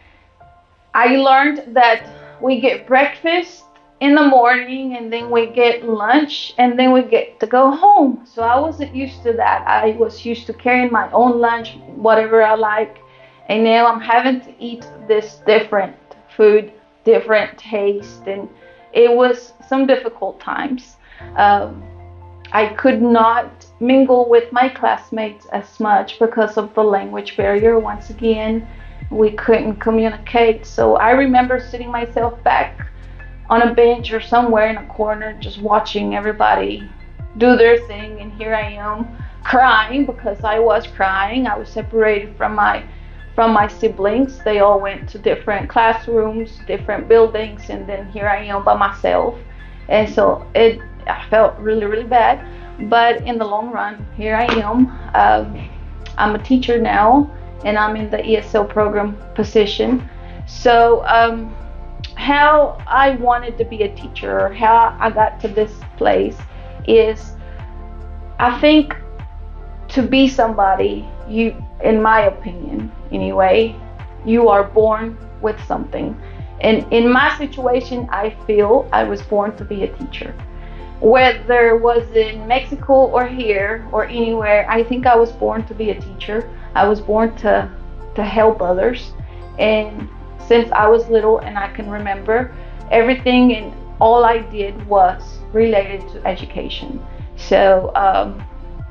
[SPEAKER 9] I learned that we get breakfast in the morning and then we get lunch and then we get to go home. So I wasn't used to that. I was used to carrying my own lunch, whatever I like. And now I'm having to eat this different food, different taste. And it was some difficult times. Um, I could not mingle with my classmates as much because of the language barrier. Once again, we couldn't communicate. So I remember sitting myself back on a bench or somewhere in a corner just watching everybody do their thing, and here I am crying because I was crying. I was separated from my from my siblings. They all went to different classrooms, different buildings, and then here I am by myself. And so it I felt really really bad, but in the long run, here I am. um, I'm a teacher now and I'm in the E S L program position. So um, how I wanted to be a teacher, or how I got to this place, is I think to be somebody, you, in my opinion anyway, you are born with something. And in my situation, I feel I was born to be a teacher. Whether it was in Mexico or here or anywhere, I think I was born to be a teacher. I was born to to help others. And since I was little and I can remember, everything and all I did was related to education. So um,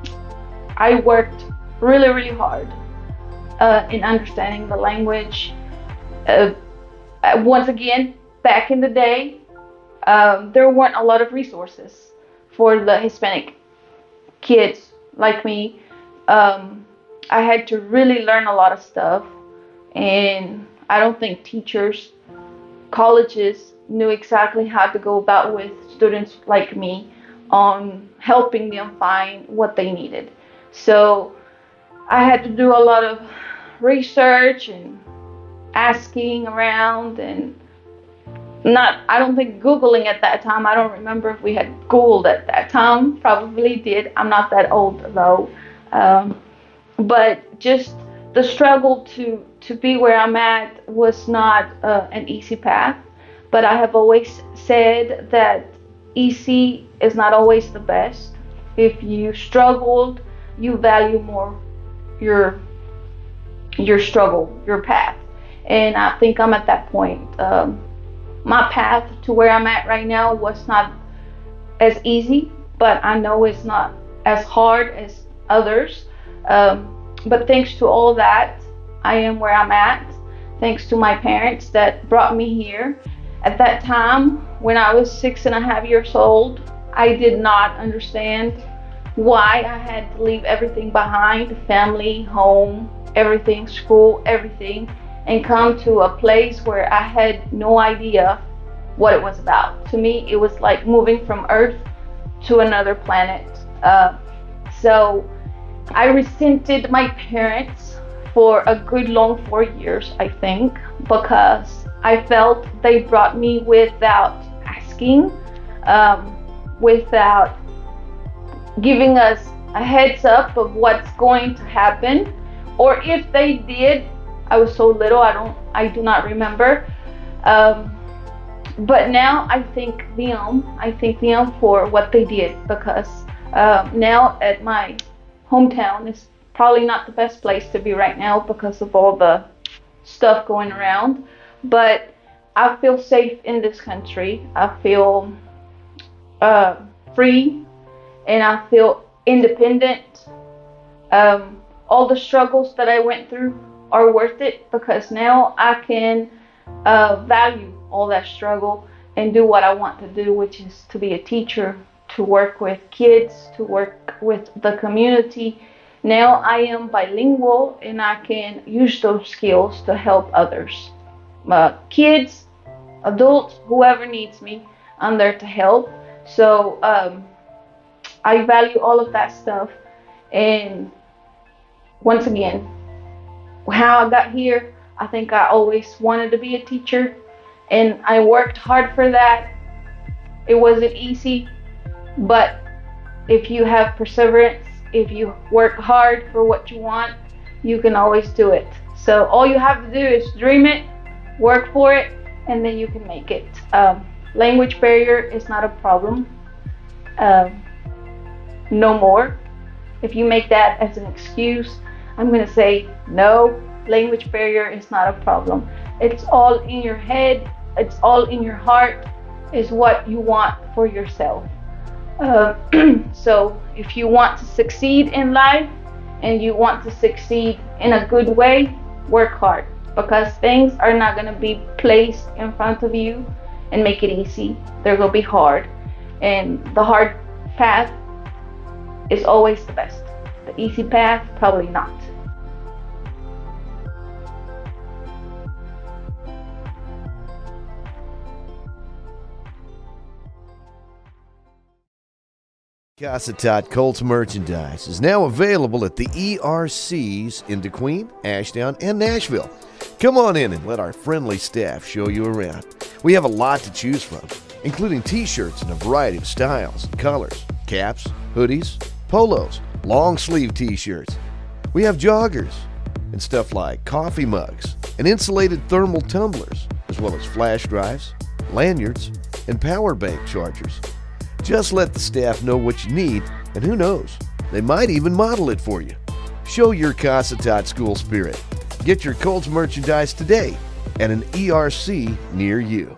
[SPEAKER 9] I worked really, really hard uh, in understanding the language. Uh, once again, back in the day, um, there weren't a lot of resources for the Hispanic kids like me. Um, I had to really learn a lot of stuff, and I don't think teachers, colleges knew exactly how to go about with students like me on helping them find what they needed. So I had to do a lot of research and asking around, and not, I don't think Googling at that time. I don't remember if we had Googled at that time. Probably did. I'm not that old though. Um, but just the struggle to, to be where I'm at was not uh, an easy path. But I have always said that easy is not always the best. If you struggled, you value more your your struggle, your path. And I think I'm at that point. Um, my path to where I'm at right now was not as easy, but I know it's not as hard as others. Um, but thanks to all that, I am where I'm at. Thanks to my parents that brought me here. At that time, when I was six and a half years old, I did not understand why I had to leave everything behind, family, home, everything, school, everything, and come to a place where I had no idea what it was about. To me, it was like moving from Earth to another planet. Uh, so I resented my parents for a good long four years, I think, because I felt they brought me without asking, um, without giving us a heads up of what's going to happen, or if they did, I was so little, I don't, I do not remember. Um, but now I thank them. I thank them for what they did, because uh, now at my hometown is probably not the best place to be right now because of all the stuff going around. But I feel safe in this country. I feel uh, free, and I feel independent. Um, all the struggles that I went through are worth it, because now I can uh, value all that struggle and do what I want to do, which is to be a teacher, to work with kids, to work with the community. Now I am bilingual, and I can use those skills to help others. Uh, kids, adults, whoever needs me, I'm there to help. So um, I value all of that stuff. And once again, how I got here, I think I always wanted to be a teacher, and I worked hard for that. It wasn't easy, but if you have perseverance, if you work hard for what you want, you can always do it. So all you have to do is dream it, work for it, and then you can make it. Um, language barrier is not a problem. Um, no more. If you make that as an excuse, I'm going to say no, language barrier is not a problem. It's all in your head, it's all in your heart, is what you want for yourself. Uh, so if you want to succeed in life and you want to succeed in a good way, work hard, because things are not going to be placed in front of you and make it easy. They're going to be hard, and the hard path is always the best. The easy path, probably not.
[SPEAKER 8] Casa Tot Colts merchandise is now available at the E R Cs in DeQueen, Ashdown, and Nashville. Come on in and let our friendly staff show you around. We have a lot to choose from, including t-shirts in a variety of styles and colors, caps, hoodies, polos, long sleeve t-shirts. We have joggers and stuff like coffee mugs and insulated thermal tumblers, as well as flash drives, lanyards, and power bank chargers. Just let the staff know what you need, and who knows, they might even model it for you. Show your Casa Tot school spirit. Get your Colts merchandise today at an E R C near you.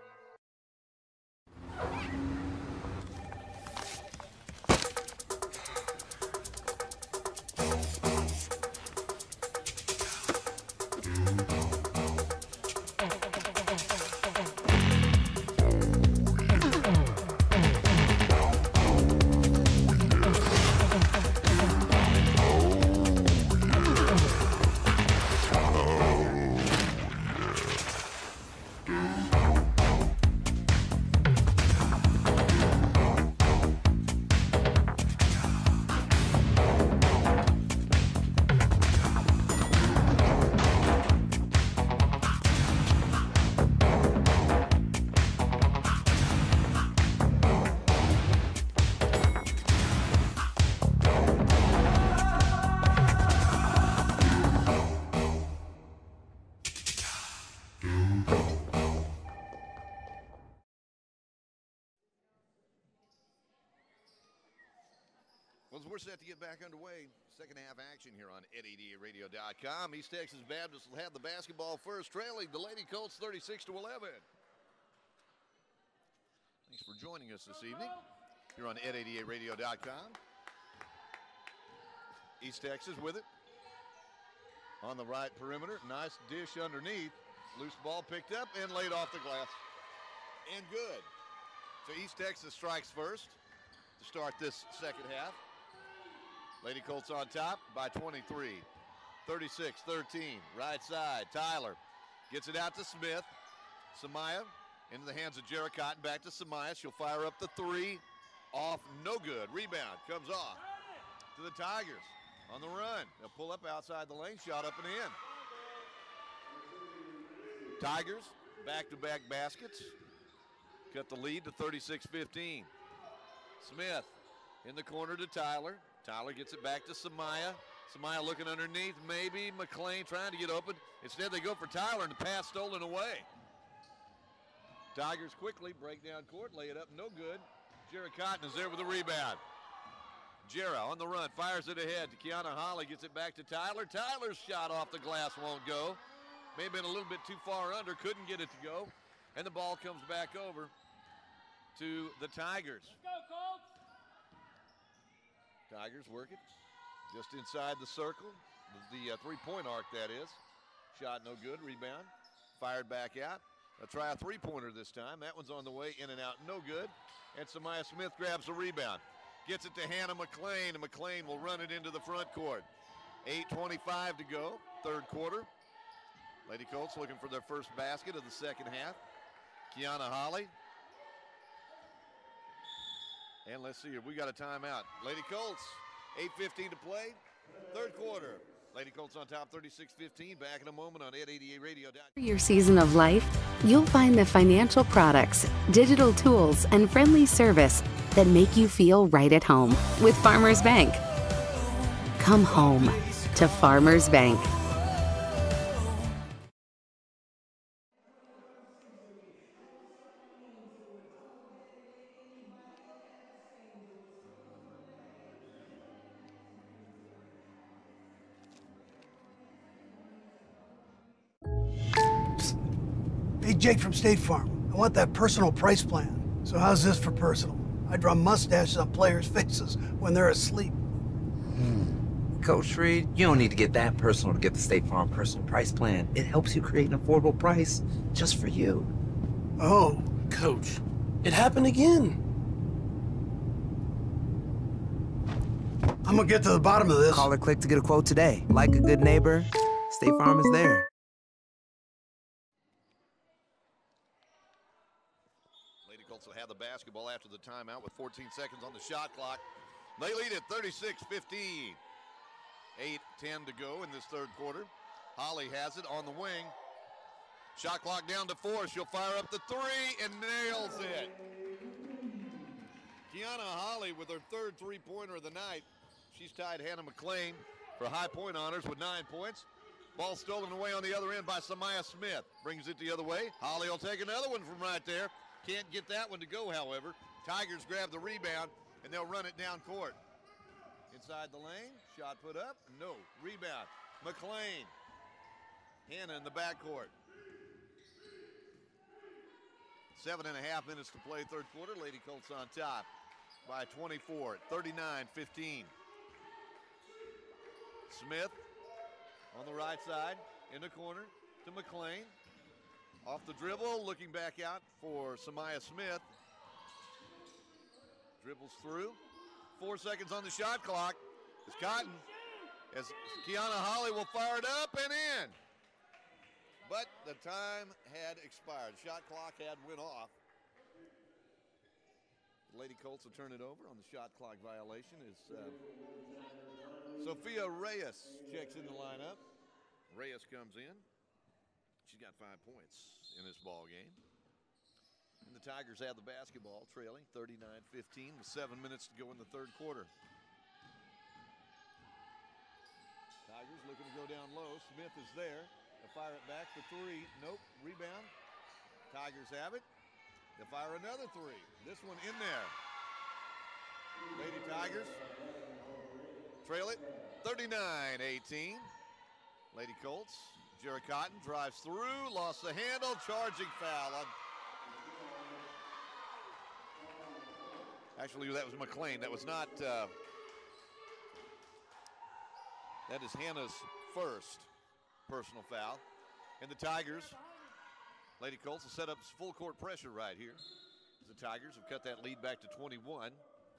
[SPEAKER 1] Well, we're set to get back underway. Second half action here on eight eighty radio dot com. East Texas Baptist will have the basketball first, trailing the Lady Colts thirty-six to eleven. Thanks for joining us this evening here on eight eighty radio dot com. East Texas with it on the right perimeter. Nice dish underneath. Loose ball picked up and laid off the glass. And good. So East Texas strikes first to start this second half. Lady Colts on top by twenty-three. thirty-six thirteen. Right side. Tyler gets it out to Smith. Samaya into the hands of Jarrett Cotton. Back to Samaya. She'll fire up the three. Off. No good. Rebound comes off to the Tigers on the run. They'll pull up outside the lane. Shot up and in. Tigers back-to-back baskets. Cut the lead to thirty-six fifteen. Smith in the corner to Tyler. Tyler gets it back to Samaya. Samaya looking underneath. Maybe McLean trying to get open. Instead, they go for Tyler, and the pass stolen away. Tigers quickly break down court, lay it up, no good. Jarrah Cotton is there with the rebound. Jarrah on the run, fires it ahead to Kiana Holly, gets it back to Tyler. Tyler's shot off the glass won't go. May have been a little bit too far under, couldn't get it to go. And the ball comes back over to the Tigers.
[SPEAKER 7] Let's go, Colts.
[SPEAKER 1] Tigers work it just inside the circle. The uh, three-point arc, that is. Shot no good, rebound. Fired back out. They'll try a three-pointer this time. That one's on the way, in and out, no good. And Samaya Smith grabs the rebound. Gets it to Hannah McLean, and McLean will run it into the front court. eight twenty-five to go, third quarter. Lady Colts looking for their first basket of the second half. Kiana Holly. And let's see here, we got a timeout. Lady Colts, eight fifteen to play, third quarter. Lady Colts on top, thirty-six fifteen. Back in a moment on Ed eighty-eight radio.
[SPEAKER 2] For your season of life, you'll find the financial products, digital tools, and friendly service that make you feel right at home with Farmers Bank. Come home to Farmers Bank.
[SPEAKER 10] Hey, Jake from State Farm. I want that personal price plan. So how's this for personal? I draw mustaches on players' faces when they're asleep.
[SPEAKER 11] Hmm. Coach Reed, you don't need to get that personal to get the State Farm personal price plan. It helps you create an affordable price just for you.
[SPEAKER 10] Oh.
[SPEAKER 12] Coach, it happened again.
[SPEAKER 10] I'm gonna get to the bottom of this.
[SPEAKER 11] Call or click to get a quote today. Like a good neighbor, State Farm is there.
[SPEAKER 1] Lady Colts will have the basketball after the timeout with fourteen seconds on the shot clock. They lead at thirty-six fifteen. eight ten to go in this third quarter. Holly has it on the wing. Shot clock down to four. She'll fire up the three and nails it. Kiana Holly with her third three-pointer of the night. She's tied Hannah McLean for high point honors with nine points. Ball stolen away on the other end by Samaya Smith. Brings it the other way. Holly will take another one from right there. Can't get that one to go, however. Tigers grab the rebound, and they'll run it down court. Inside the lane, shot put up, no. Rebound, McLean. Hannah in the backcourt. Seven and a half minutes to play third quarter. Lady Colts on top by twenty-four, thirty-nine fifteen. Smith on the right side, in the corner to McLean. Off the dribble, looking back out for Samaya Smith. Dribbles through. Four seconds on the shot clock. As Cotton, as Kiana Holly will fire it up and in. But the time had expired. Shot clock had went off. Lady Colts will turn it over on the shot clock violation as uh, Sophia Reyes checks in the lineup. Reyes comes in. She's got five points in this ball game. And the Tigers have the basketball, trailing thirty-nine fifteen with seven minutes to go in the third quarter. Tigers looking to go down low. Smith is there. They'll fire it back for three. Nope. Rebound. Tigers have it. They'll fire another three. This one in there. Lady Tigers trail it thirty-nine eighteen. Lady Colts. Jarrah Cotton drives through, lost the handle, charging foul on. Actually, that was McLean. That was not. Uh, that is Hannah's first personal foul. And the Tigers, Lady Colts, will set up full court pressure right here. The Tigers have cut that lead back to twenty-one.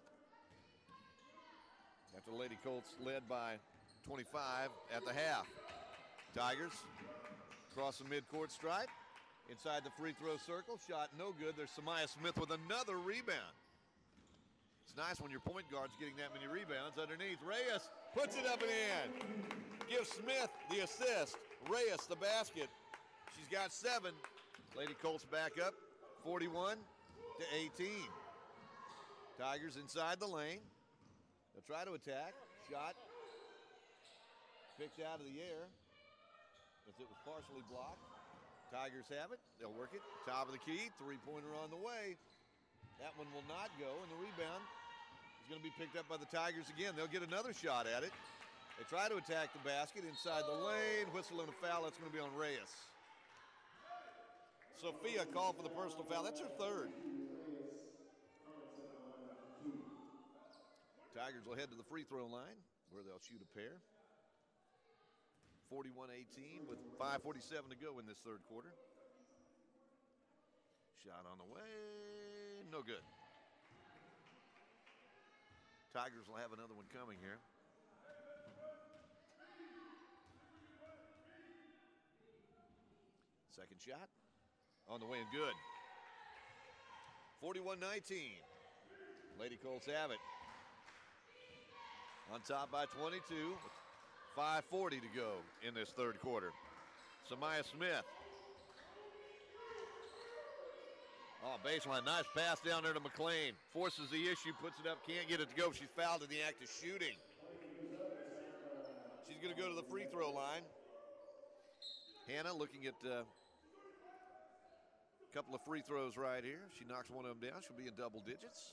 [SPEAKER 1] After Lady Colts led by twenty-five at the half. Tigers cross the midcourt stripe. Inside the free throw circle. Shot no good. There's Samaya Smith with another rebound. It's nice when your point guard's getting that many rebounds. Underneath, Reyes puts it up and in. Gives Smith the assist. Reyes the basket. She's got seven. Lady Colts back up, forty-one to eighteen. Tigers inside the lane. They'll try to attack. Shot picked out of the air as it was partially blocked. Tigers have it. They'll work it. Top of the key. Three-pointer on the way. That one will not go, and the rebound is going to be picked up by the Tigers again. They'll get another shot at it. They try to attack the basket inside the lane. Whistle and a foul. That's going to be on Reyes. Sophia called for the personal foul. That's her third. Tigers will head to the free throw line where they'll shoot a pair. forty-one eighteen with five forty-seven to go in this third quarter. Shot on the way, no good. Tigers will have another one coming here. Second shot on the way and good. forty-one nineteen. Lady Colts have it. On top by twenty-two. five forty to go in this third quarter. Samaya Smith. Oh, baseline. Nice pass down there to McLean. Forces the issue, puts it up, can't get it to go. She's fouled in the act of shooting. She's going to go to the free throw line. Hannah looking at uh, a couple of free throws right here. She knocks one of them down. She'll be in double digits.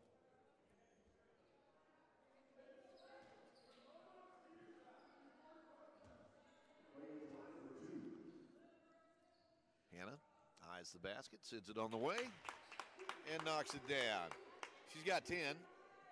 [SPEAKER 1] Hannah eyes the basket, sends it on the way, and knocks it down. She's got ten.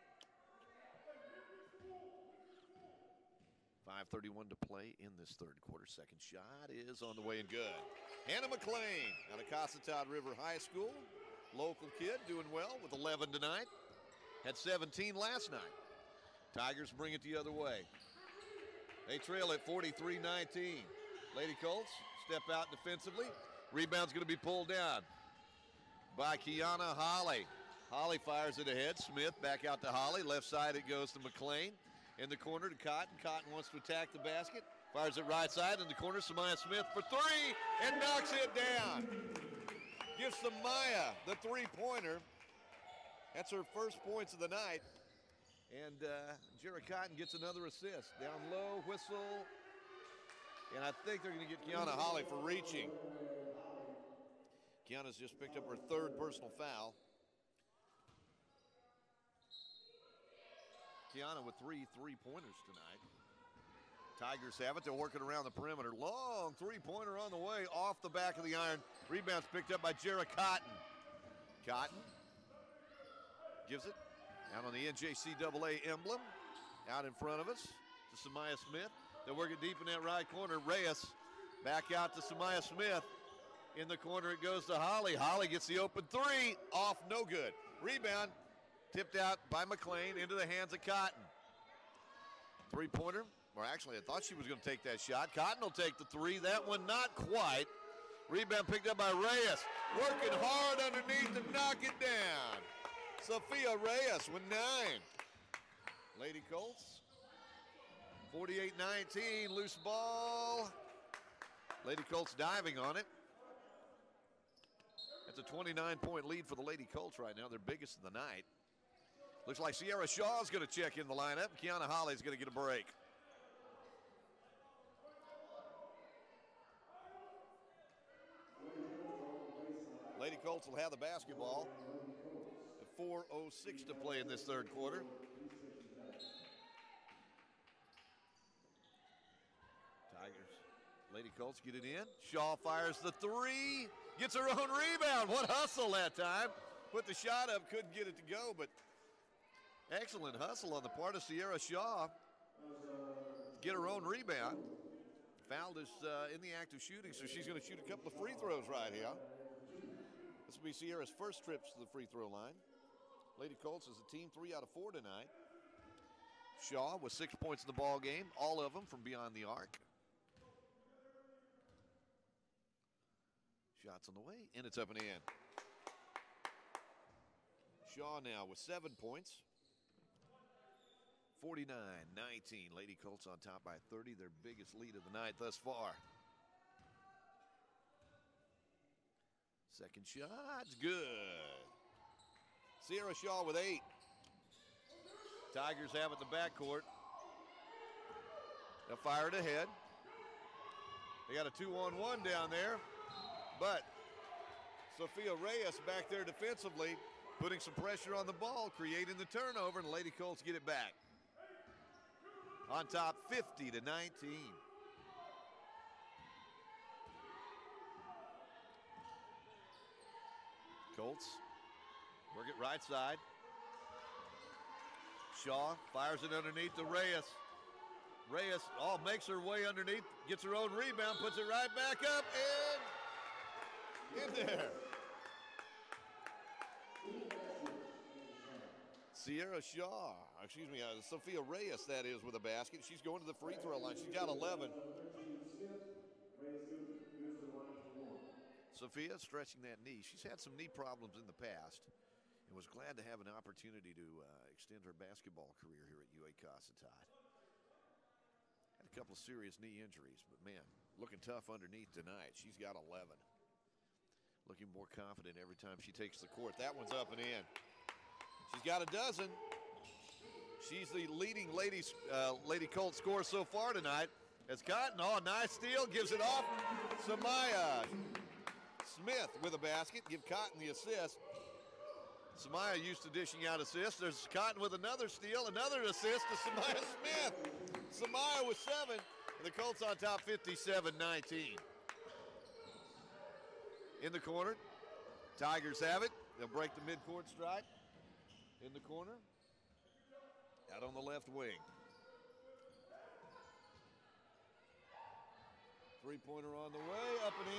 [SPEAKER 1] five thirty-one to play in this third quarter. Second shot is on the way and good. Hannah McLean out of Cossetod River High School. Local kid doing well with eleven tonight. Had seventeen last night. Tigers bring it the other way. They trail at forty-three nineteen. Lady Colts step out defensively. Rebound's going to be pulled down by Kiana Holly. Holly fires it ahead. Smith back out to Holly. Left side it goes to McLean. In the corner to Cotton. Cotton wants to attack the basket. Fires it right side in the corner. Samaya Smith for three and knocks it down. Gives Samaya the three-pointer. That's her first points of the night. And uh, Jera Cotton gets another assist. Down low, whistle. And I think they're going to get Kiana Holly for reaching. Kiana's just picked up her third personal foul. Kiana with three three-pointers tonight. Tigers have it. They're working around the perimeter. Long three-pointer on the way off the back of the iron. Rebound's picked up by Jera Cotton. Cotton gives it out on the N J C A A emblem. Out in front of us to Samaya Smith. They're working deep in that right corner. Reyes back out to Samaya Smith. In the corner it goes to Holly. Holly gets the open three. Off, no good. Rebound tipped out by McLean into the hands of Cotton. Three-pointer. Or actually, I thought she was going to take that shot. Cotton will take the three. That one not quite. Rebound picked up by Reyes. Working hard underneath to knock it down. Sophia Reyes with nine. Lady Colts. forty-eight nineteen. Loose ball. Lady Colts diving on it. It's a twenty-nine point lead for the Lady Colts right now. Their biggest of the night. Looks like Sierra Shaw is going to check in the lineup. Kiana Holly is going to get a break. Lady Colts will have the basketball. four oh six to play in this third quarter. Tigers. Lady Colts get it in. Shaw fires the three. Gets her own rebound. What hustle that time. Put the shot up. Couldn't get it to go, but excellent hustle on the part of Sierra Shaw. Get her own rebound. Fouled is uh, in the act of shooting, so she's going to shoot a couple of free throws right here. This will be Sierra's first trips to the free throw line. Lady Colts is a team three out of four tonight. Shaw with six points in the ball game, all of them from beyond the arc. Shots on the way, and it's up and in. Shaw now with seven points. forty-nine nineteen. Lady Colts on top by thirty, their biggest lead of the night thus far. Second shot's good. Sierra Shaw with eight. Tigers have it in the backcourt. They'll fire it ahead. They got a two-on-one down there, but Sophia Reyes back there defensively, putting some pressure on the ball, creating the turnover, and the Lady Colts get it back. On top, fifty to nineteen. Colts work it right side. Shaw fires it underneath to Reyes. Reyes all oh, makes her way underneath, gets her own rebound, puts it right back up, and in there. Sierra Shaw, excuse me, uh, Sophia Reyes, that is, with a basket. She's going to the free throw line. She's got eleven. Sophia stretching that knee. She's had some knee problems in the past and was glad to have an opportunity to uh, extend her basketball career here at U A Cossatot. Had a couple of serious knee injuries, but man, looking tough underneath tonight. She's got eleven. Looking more confident every time she takes the court. That one's up and in. She's got a dozen. She's the leading ladies, uh, Lady Colt scorer so far tonight. As Cotton, oh, nice steal, gives it off. Samaya Smith with a basket, give Cotton the assist. Samaya used to dishing out assists. There's Cotton with another steal, another assist to Samaya Smith. Samaya with seven, and the Colts on top fifty-seven nineteen. In the corner, Tigers have it. They'll break the midcourt strike. In the corner, out on the left wing. Three-pointer on the way, up and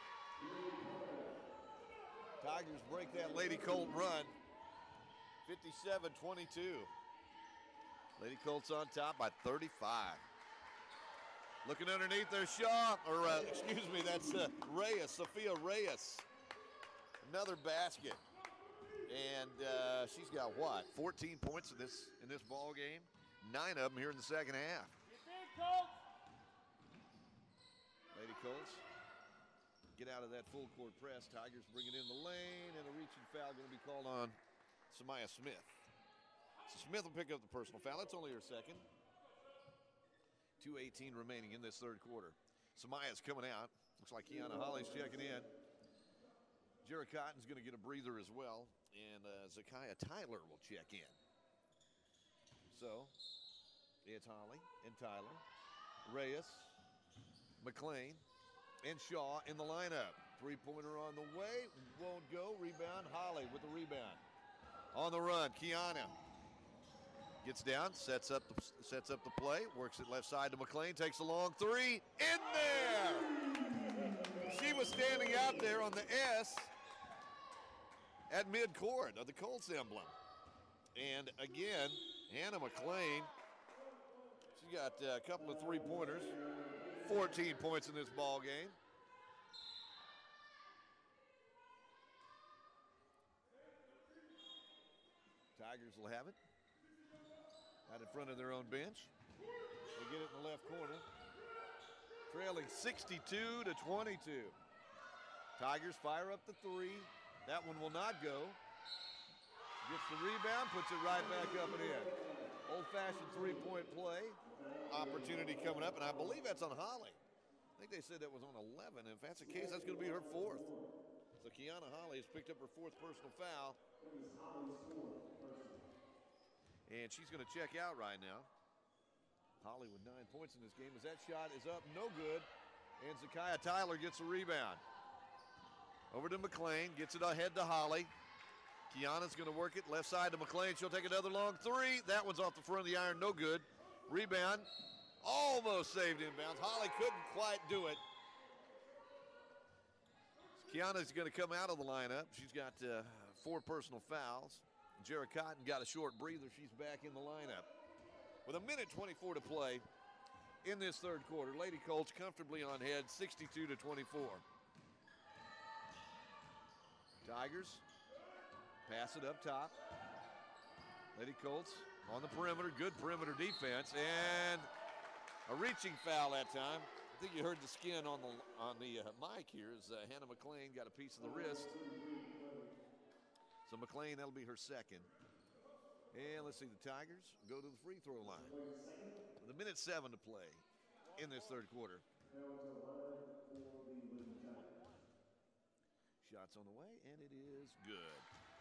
[SPEAKER 1] in. Tigers break that Lady Colt run, fifty-seven twenty-two. Lady Colts on top by thirty-five. Looking underneath their Shaw, or uh, excuse me, that's uh, Reyes, Sophia Reyes. Another basket. And uh, she's got what? fourteen points in this in this ball game. Nine of them here in the second half. Lady Colts get out of that full court press. Tigers bring it in the lane, and a reaching foul going to be called on Samaya Smith. So Smith will pick up the personal foul. That's only her second. two eighteen remaining in this third quarter. Samaya's coming out. Looks like Kiana Holly's checking in. Jera Cotton's going to get a breather as well. And uh, Zakiya Tyler will check in. So it's Holly and Tyler, Reyes, McLean, and Shaw in the lineup. Three-pointer on the way, won't go. Rebound, Holly with the rebound. On the run, Kiana gets down, sets up the, sets up the play, works it left side to McLean, takes a long three, in there! She was standing out there on the S at midcourt of the Colts emblem. And again, Hannah McLean, she got a couple of three-pointers, fourteen points in this ball game. Tigers will have it out in front of their own bench. They get it in the left corner, trailing sixty-two to twenty-two. Tigers fire up the three. That one will not go. Gets the rebound, puts it right back up and in. Old-fashioned three-point play. Opportunity coming up, and I believe that's on Holly. I think they said that was on eleven. If that's the case, that's going to be her fourth. So Kiana Holly has picked up her fourth personal foul. And she's going to check out right now. Holly with nine points in this game as that shot is up, no good. And Zakiya Tyler gets a rebound. Over to McLean, gets it ahead to Holly. Kiana's going to work it left side to McLean. She'll take another long three. That one's off the front of the iron, no good. Rebound, almost saved inbounds. Holly couldn't quite do it. Kiana's going to come out of the lineup. She's got uh, four personal fouls. Jera Cotton got a short breather. She's back in the lineup. With a minute twenty-four to play in this third quarter, Lady Colts comfortably on head, sixty-two to twenty-four. Tigers pass it up top. Lady Colts on the perimeter, good perimeter defense, and a reaching foul that time. I think you heard the skin on the on the uh, mic here as uh, Hannah McLean got a piece of the wrist. So McLean, that'll be her second. And let's see, the Tigers go to the free throw line. With a minute seven to play in this third quarter. Shots on the way, and it is good.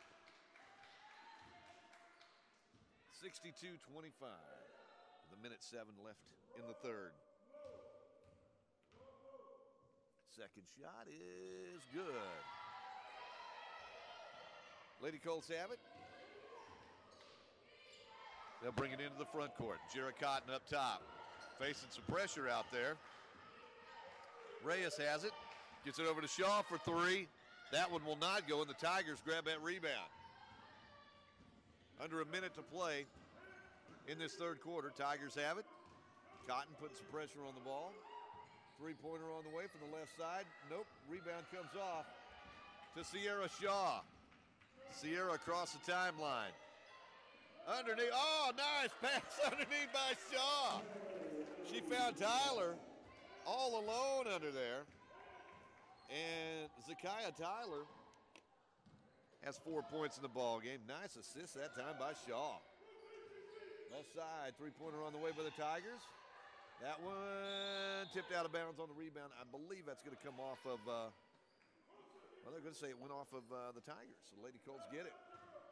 [SPEAKER 1] sixty-two twenty-five. With a minute seven left in the third. Second shot is good. Lady Colts have it. They'll bring it into the front court. Jarrett Cotton up top. Facing some pressure out there. Reyes has it. Gets it over to Shaw for three. That one will not go, and the Tigers grab that rebound. Under a minute to play in this third quarter. Tigers have it. Cotton putting some pressure on the ball. Three-pointer on the way from the left side. Nope. Rebound comes off to Sierra Shaw. Sierra across the timeline. Underneath. Oh, nice pass underneath by Shaw. She found Tyler all alone under there. And Zakiya Tyler has four points in the ball game. Nice assist that time by Shaw. Left side, three-pointer on the way by the Tigers. That one tipped out of bounds on the rebound. I believe that's going to come off of, uh, well, they're going to say it went off of uh, the Tigers. So Lady Colts get it.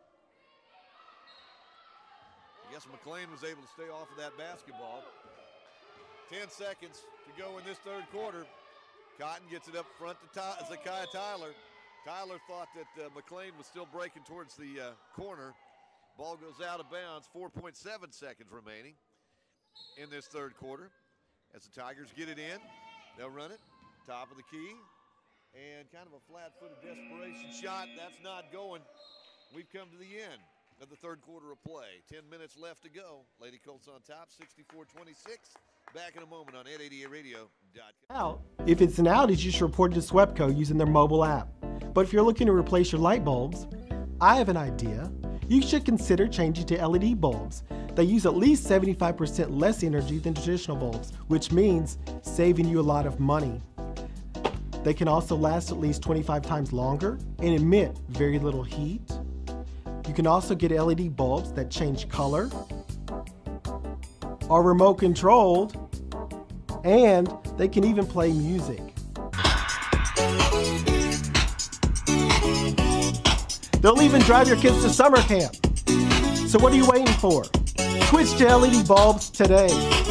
[SPEAKER 1] I guess McLean was able to stay off of that basketball. Ten seconds to go in this third quarter. Cotton gets it up front to Ty Zakiya Tyler. Tyler thought that uh, McLean was still breaking towards the uh, corner. Ball goes out of bounds. four point seven seconds remaining in this third quarter. As the Tigers get it in, they'll run it. Top of the key. And kind of a flat-footed desperation shot. That's not going. We've come to the end of the third quarter of play. Ten minutes left to go. Lady Colts on top, sixty-four twenty-six. Back in a moment on eight eighty-eight radio dot com.
[SPEAKER 3] Out. If it's an outage, you should report it to SWEPCO using their mobile app. But if you're looking to replace your light bulbs, I have an idea. You should consider changing to L E D bulbs. They use at least seventy-five percent less energy than traditional bulbs, which means saving you a lot of money. They can also last at least twenty-five times longer and emit very little heat. You can also get L E D bulbs that change color, are remote controlled, and they can even play music. They'll even drive your kids to summer camp. So what are you waiting for? Switch to L E D bulbs today.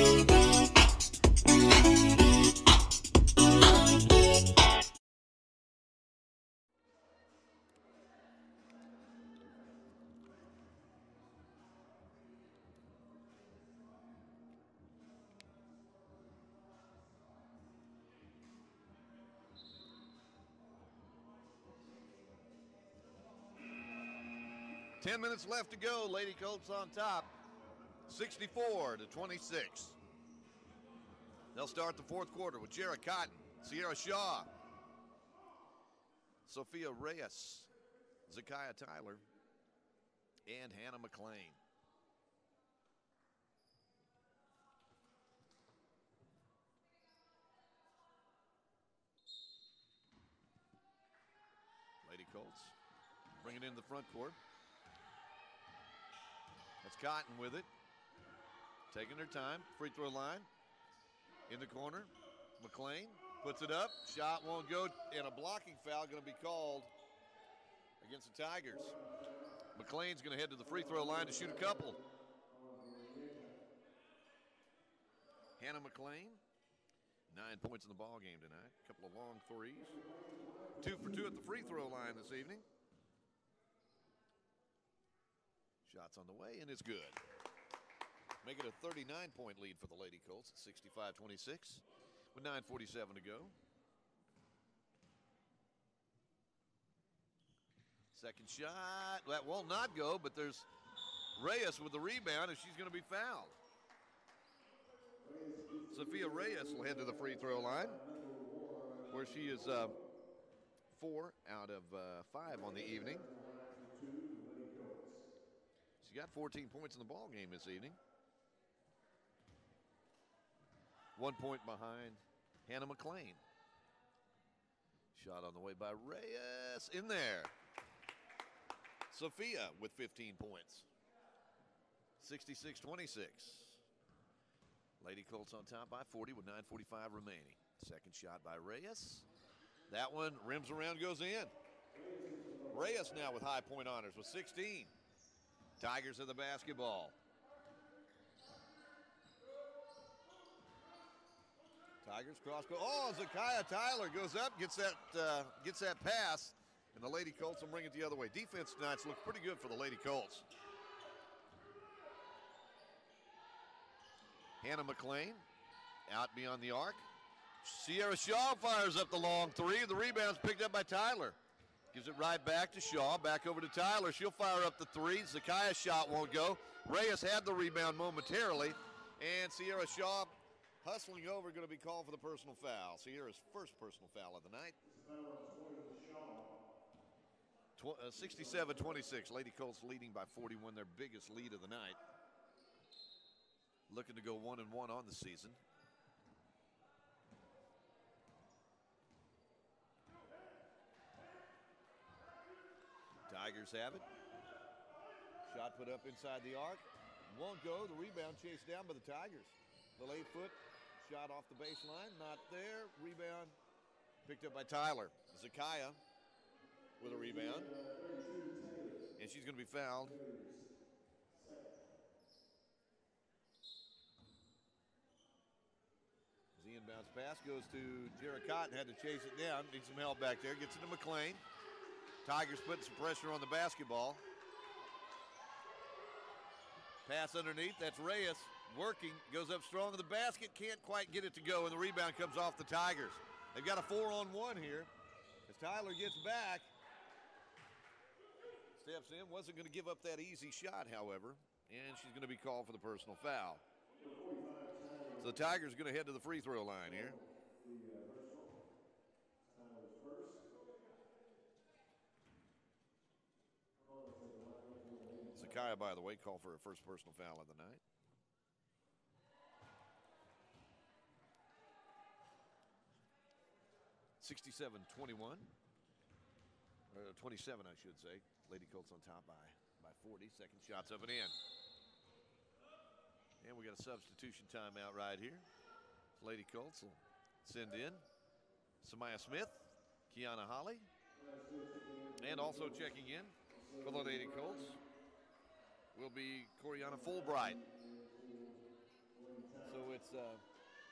[SPEAKER 1] Ten minutes left to go. Lady Colts on top, sixty-four to twenty-six. They'll start the fourth quarter with Jarrett Cotton, Sierra Shaw, Sophia Reyes, Zakiya Tyler, and Hannah McLean. Lady Colts bring it in the front court. That's Cotton with it. Taking their time. Free throw line. In the corner. McLean puts it up. Shot won't go. And a blocking foul going to be called against the Tigers. McLean's going to head to the free throw line to shoot a couple. Hannah McLean. Nine points in the ball game tonight. A couple of long threes. Two for two at the free throw line this evening. Shots on the way, and it's good. Make it a thirty-nine point lead for the Lady Colts at sixty-five twenty-six with nine forty-seven to go. Second shot. That will not go, but there's Reyes with the rebound, and she's going to be fouled. Sophia Reyes will head to the free throw line, where she is uh, four out of uh, five on the evening. She got fourteen points in the ball game this evening. One point behind Hannah McLean. Shot on the way by Reyes. In there. Sophia with fifteen points. sixty-six twenty-six. Lady Colts on top by forty with nine forty-five remaining. Second shot by Reyes. That one rims around, goes in. Reyes now with high point honors with sixteen. Tigers in the basketball. Tigers cross. Oh, Zakiya Tyler goes up, gets that uh, gets that pass, and the Lady Colts will bring it the other way. Defense tonight's looked pretty good for the Lady Colts. Hannah McLean out beyond the arc. Sierra Shaw fires up the long three. The rebound's picked up by Tyler. Gives it right back to Shaw. Back over to Tyler. She'll fire up the three. Zakiya's shot won't go. Reyes had the rebound momentarily. And Sierra Shaw hustling over, going to be called for the personal foul. Sierra's first personal foul of the night. sixty-seven twenty-six. Lady Colts leading by forty-one, their biggest lead of the night. Looking to go one and one on the season. Tigers have it. Shot put up inside the arc. Won't go. The rebound chased down by the Tigers. The eight foot shot off the baseline. Not there. Rebound picked up by Tyler. Zakiya with a rebound. And she's going to be fouled. As the inbounds pass goes to Jarrett Cotton. Had to chase it down. Needs some help back there. Gets it to McLean. Tigers putting some pressure on the basketball. Pass underneath. That's Reyes working. Goes up strong in the basket. Can't quite get it to go, and the rebound comes off the Tigers. They've got a four-on-one here. As Tyler gets back, steps in. Wasn't going to give up that easy shot, however, and she's going to be called for the personal foul. So the Tigers are going to head to the free throw line here. Zakiya, by the way, called for her first personal foul of the night. sixty-seven twenty-one. Or twenty-seven, I should say. Lady Colts on top by, by forty. Second shot's up and in. And we got a substitution timeout right here. Lady Colts will send in Samaya Smith, Kiana Holly, and also checking in for the Lady Colts will be Coriana Fulbright. So it's uh,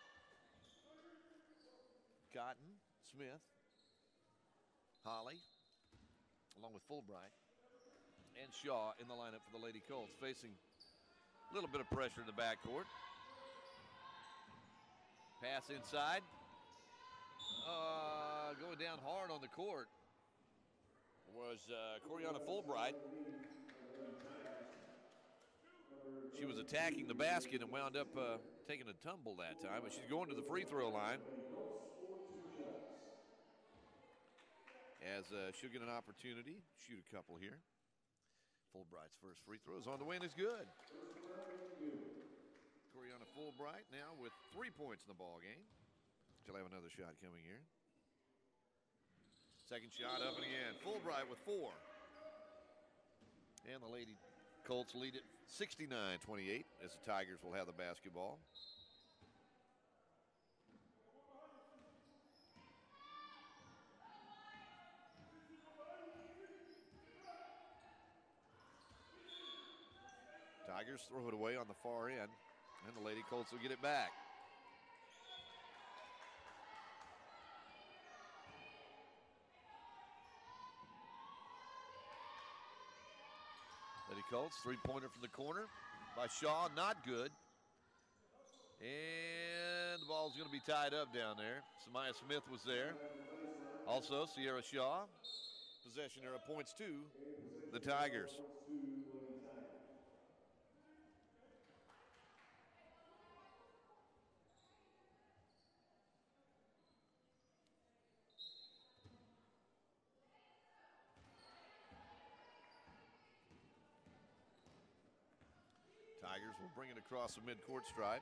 [SPEAKER 1] Cotton, Smith, Holly, along with Fulbright, and Shaw in the lineup for the Lady Colts, facing a little bit of pressure in the backcourt. Pass inside. Uh, going down hard on the court was uh, Coriana Fulbright. She was attacking the basket and wound up uh, taking a tumble that time, but she's going to the free throw line. As uh, she'll get an opportunity, shoot a couple here. Fulbright's first free throw is on the way and is good. Coriana Fulbright now with three points in the ball game. She'll have another shot coming here. Second shot up and again. Fulbright with four. And the Lady Colts lead it sixty-nine twenty-eight as the Tigers will have the basketball. Tigers throw it away on the far end, and the Lady Colts will get it back. Lady Colts, three-pointer from the corner by Shaw, not good. And the ball's going to be tied up down there. Samaya Smith was there. Also, Sierra Shaw. Possession arrow points to the Tigers. Tigers will bring it across the midcourt stripe.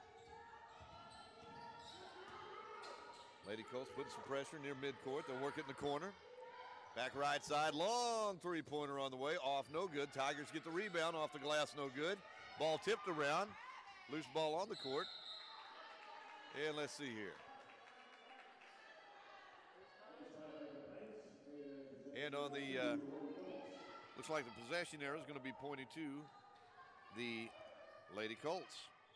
[SPEAKER 1] Lady Colts putting some pressure near midcourt. They'll work it in the corner. Back right side, long three-pointer on the way. Off, no good. Tigers get the rebound. Off the glass, no good. Ball tipped around. Loose ball on the court. And let's see here. And on the, uh, looks like the possession arrow is going to be pointing to the Lady Colts.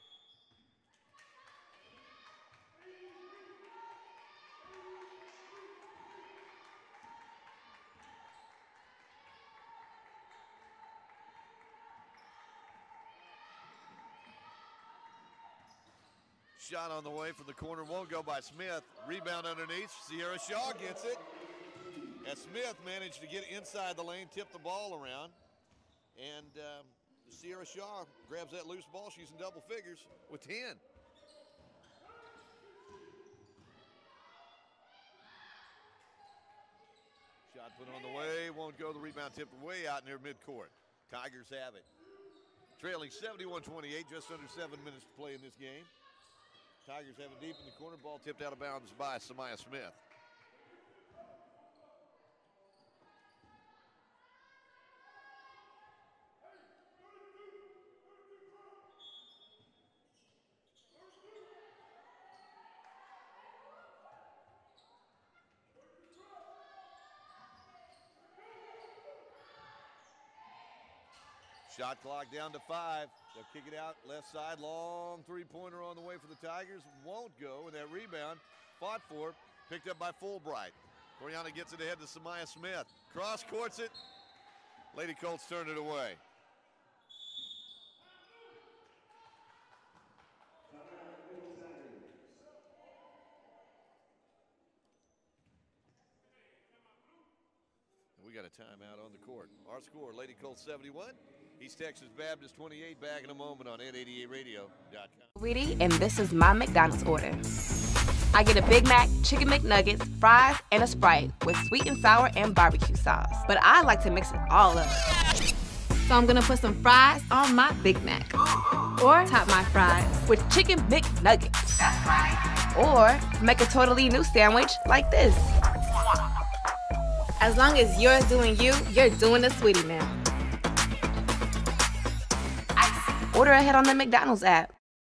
[SPEAKER 1] Shot on the way from the corner, won't go by Smith. Rebound underneath, Sierra Shaw gets it. As Smith managed to get inside the lane, tip the ball around. And um, Sierra Shaw grabs that loose ball. She's in double figures with ten. Shot put on the way, won't go. The rebound tipped way out near midcourt. Tigers have it. Trailing seventy-one twenty-eight, just under seven minutes to play in this game. Tigers have it deep in the corner. Ball tipped out of bounds by Samaya Smith. Shot clock down to five. They'll kick it out left side. Long three-pointer on the way for the Tigers. Won't go. And that rebound fought for, picked up by Fulbright. Coriana gets it ahead to Samaya Smith. Cross courts it. Lady Colts turn it away. We got a timeout on the court. Our score, Lady Colts seventy-one. East Texas Baptist twenty-eight. Back in a moment on N eighty-eight radio dot com.
[SPEAKER 13] Reedy, and this is my McDonald's order. I get a Big Mac, Chicken McNuggets, fries, and a Sprite with sweet and sour and barbecue sauce. But I like to mix it all up. So I'm gonna put some fries on my Big Mac. Or top my fries with Chicken McNuggets. That's right. Or make a totally new sandwich like this. As long as you're doing you, you're doing the Sweetie now. Order ahead on the McDonald's app.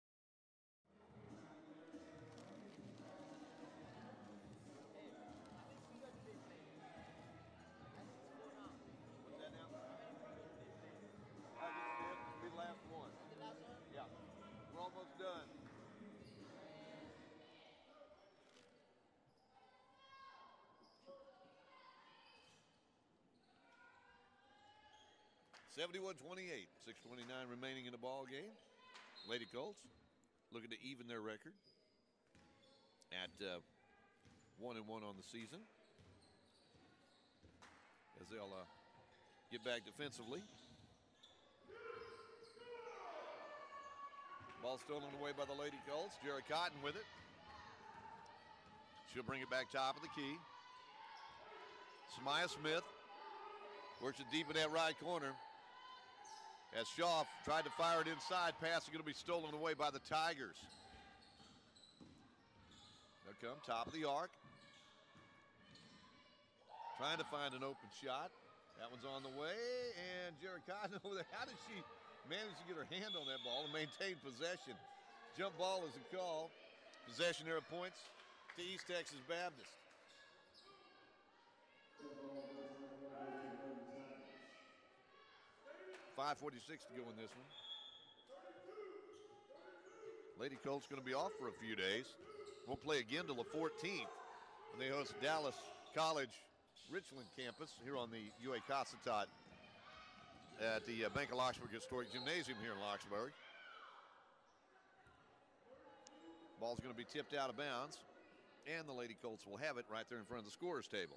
[SPEAKER 1] seventy-one twenty-eight, six twenty-nine remaining in the ball game. Lady Colts looking to even their record at uh, one and one on the season as they'll uh, get back defensively. Ball stolen away by the Lady Colts. Jerry Cotton with it. She'll bring it back top of the key. Samaya Smith works it deep in that right corner. As Shaw tried to fire it inside, pass is going to be stolen away by the Tigers. They'll come top of the arc. Trying to find an open shot. That one's on the way, and Jerry Cotton over there. How did she manage to get her hand on that ball and maintain possession? Jump ball is a call. Possession arrow points to East Texas Baptist. five forty-six to go in this one. Lady Colts going to be off for a few days. Won't play again till the fourteenth when they host Dallas College Richland campus here on the U A Cossatot at the uh, Bank of Locksburg Historic Gymnasium here in Locksburg. Ball's going to be tipped out of bounds, and the Lady Colts will have it right there in front of the scorer's table.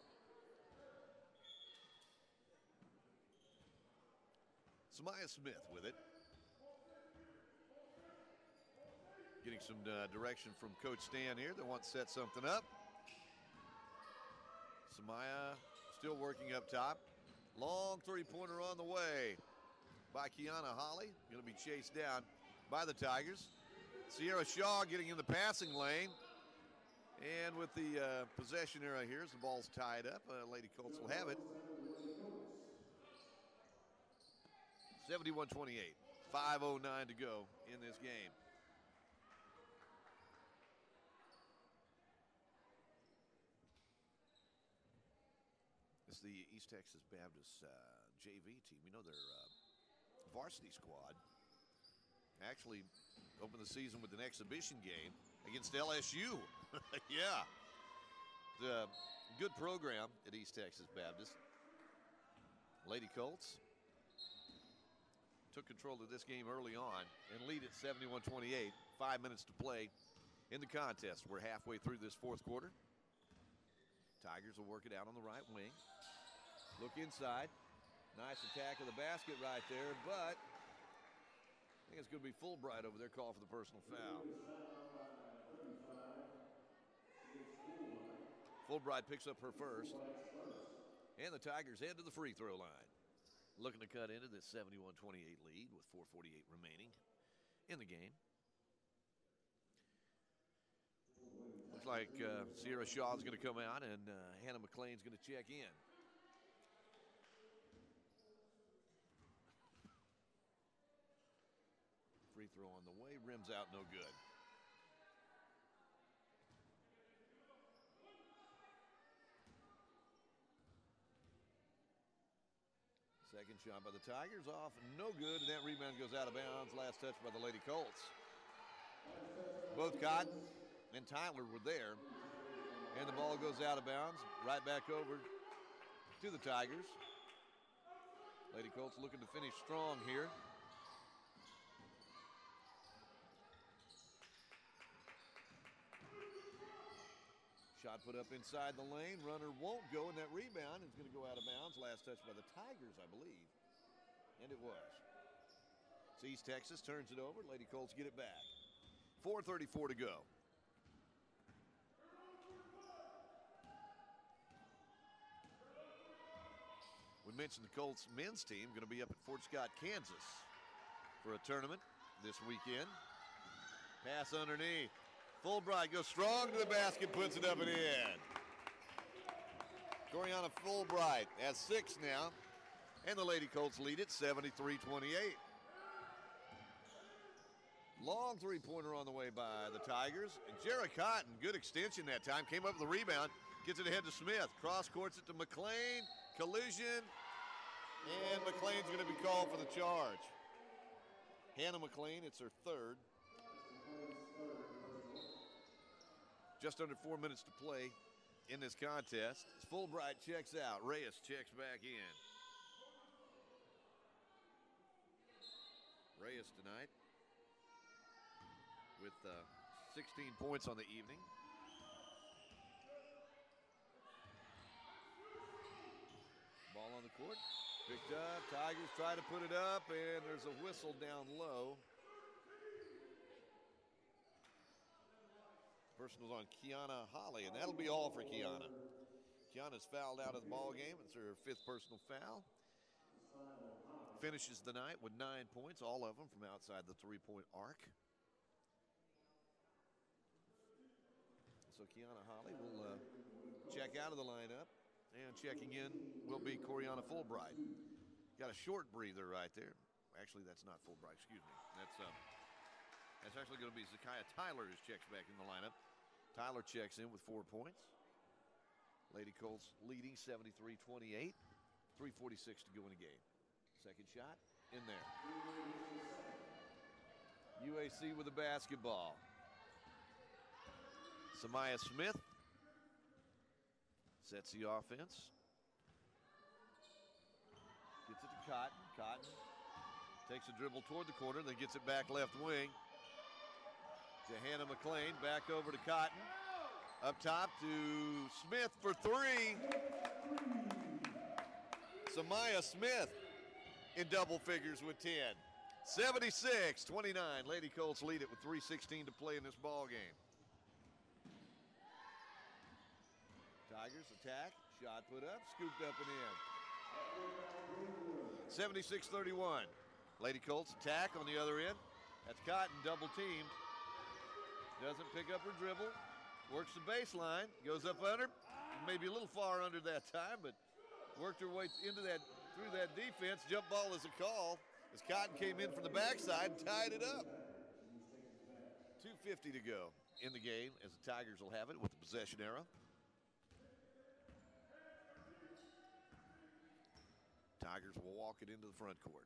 [SPEAKER 1] Samaya Smith with it. Getting some uh, direction from Coach Stan here. They want to set something up. Samaya still working up top. Long three-pointer on the way by Kiana Holly. Going to be chased down by the Tigers. Sierra Shaw getting in the passing lane. And with the uh, possession area here, as the ball's tied up, uh, Lady Colts will have it. seventy-one twenty-eight, five oh nine to go in this game. It's the East Texas Baptist uh, J V team. We know their uh, varsity squad actually opened the season with an exhibition game against L S U. Yeah. The good program at East Texas Baptist. Lady Colts took control of this game early on and lead at seventy-one twenty-eight. Five minutes to play in the contest. We're halfway through this fourth quarter. Tigers will work it out on the right wing. Look inside. Nice attack of the basket right there, but I think it's going to be Fulbright over there, call for the personal foul. Fulbright picks up her first. And the Tigers head to the free throw line. Looking to cut into this seventy-one twenty-eight lead with four forty-eight remaining in the game. Looks like uh, Sierra Shaw is going to come out and uh, Hannah McLean's going to check in. Free throw on the way, rims out, no good. Second shot by the Tigers off, no good, and that rebound goes out of bounds. Last touch by the Lady Colts. Both Cotton and Tyler were there, and the ball goes out of bounds, right back over to the Tigers. Lady Colts looking to finish strong here. Shot put up inside the lane. Runner won't go, and that rebound is going to go out of bounds. Last touch by the Tigers, I believe. And it was. So East Texas turns it over. Lady Colts get it back. four thirty-four to go. We mentioned the Colts men's team going to be up at Fort Scott, Kansas for a tournament this weekend. Pass underneath. Fulbright goes strong to the basket, puts it up and in. Coriana Fulbright has six now, and the Lady Colts lead it seventy-three twenty-eight. Long three-pointer on the way by the Tigers. And Jarrah Cotton, good extension that time, came up with the rebound, gets it ahead to Smith. Cross-courts it to McLean, collision, and McLean's going to be called for the charge. Hannah McLean, it's her third. Just under four minutes to play in this contest. As Fulbright checks out, Reyes checks back in. Reyes tonight with uh, sixteen points on the evening. Ball on the court, picked up. Tigers try to put it up, and there's a whistle down low. Personal's on Kiana Holly, and that'll be all for Kiana. Kiana's fouled out of the ball game. It's her fifth personal foul. Finishes the night with nine points, all of them from outside the three-point arc. So Kiana Holly will uh, check out of the lineup, and checking in will be Coriana Fulbright. Got a short breather right there. Actually, that's not Fulbright, excuse me. That's um, That's actually going to be Zakiah Tyler who checks back in the lineup. Tyler checks in with four points. Lady Colts leading seventy-three twenty-eight. three forty-six to go in the game. Second shot in there. U A C with the basketball. Samaya Smith sets the offense. Gets it to Cotton. Cotton takes a dribble toward the corner, then gets it back left wing to Hannah McLean. Back over to Cotton. Up top to Smith for three. Samaya Smith in double figures with ten. seventy-six twenty-nine. Lady Colts lead it with three sixteen to play in this ball game. Tigers attack. Shot put up. Scooped up and in. seventy-six thirty-one. Lady Colts attack on the other end. That's Cotton double teamed. Doesn't pick up her dribble. Works the baseline. Goes up under. Maybe a little far under that time, but worked her way into that, through that defense. Jump ball is a call as Cotton came in from the backside and tied it up. two fifty to go in the game as the Tigers will have it with the possession arrow. Tigers will walk it into the front court.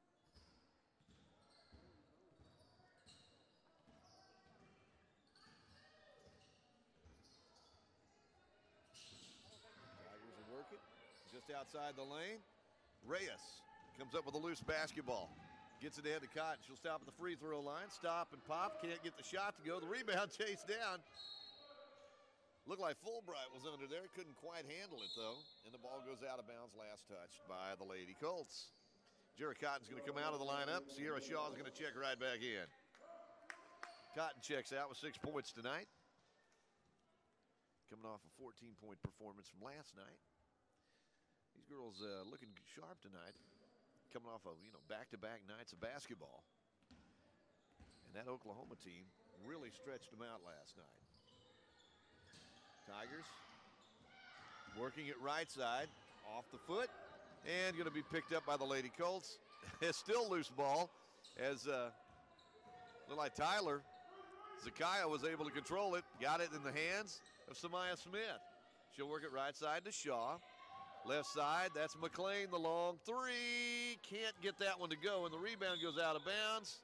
[SPEAKER 1] Tigers will work it just outside the lane. Reyes comes up with a loose basketball. Gets it ahead to Cotton. She'll stop at the free throw line. Stop and pop. Can't get the shot to go. The rebound chased down. Looked like Fulbright was under there. Couldn't quite handle it, though. And the ball goes out of bounds, last touched by the Lady Colts. Jerry Cotton's going to come out of the lineup. Sierra Shaw's going to check right back in. Cotton checks out with six points tonight. Coming off a fourteen-point performance from last night. These girls uh, looking sharp tonight. Coming off of, you know, back-to-back nights of basketball. And that Oklahoma team really stretched them out last night. Tigers working it right side, off the foot, and going to be picked up by the Lady Colts. It's still loose ball as uh, looked like Tyler Zakiah was able to control it, got it in the hands of Samaya Smith. She'll work it right side to Shaw. Left side, that's McLean, the long three. Can't get that one to go, and the rebound goes out of bounds.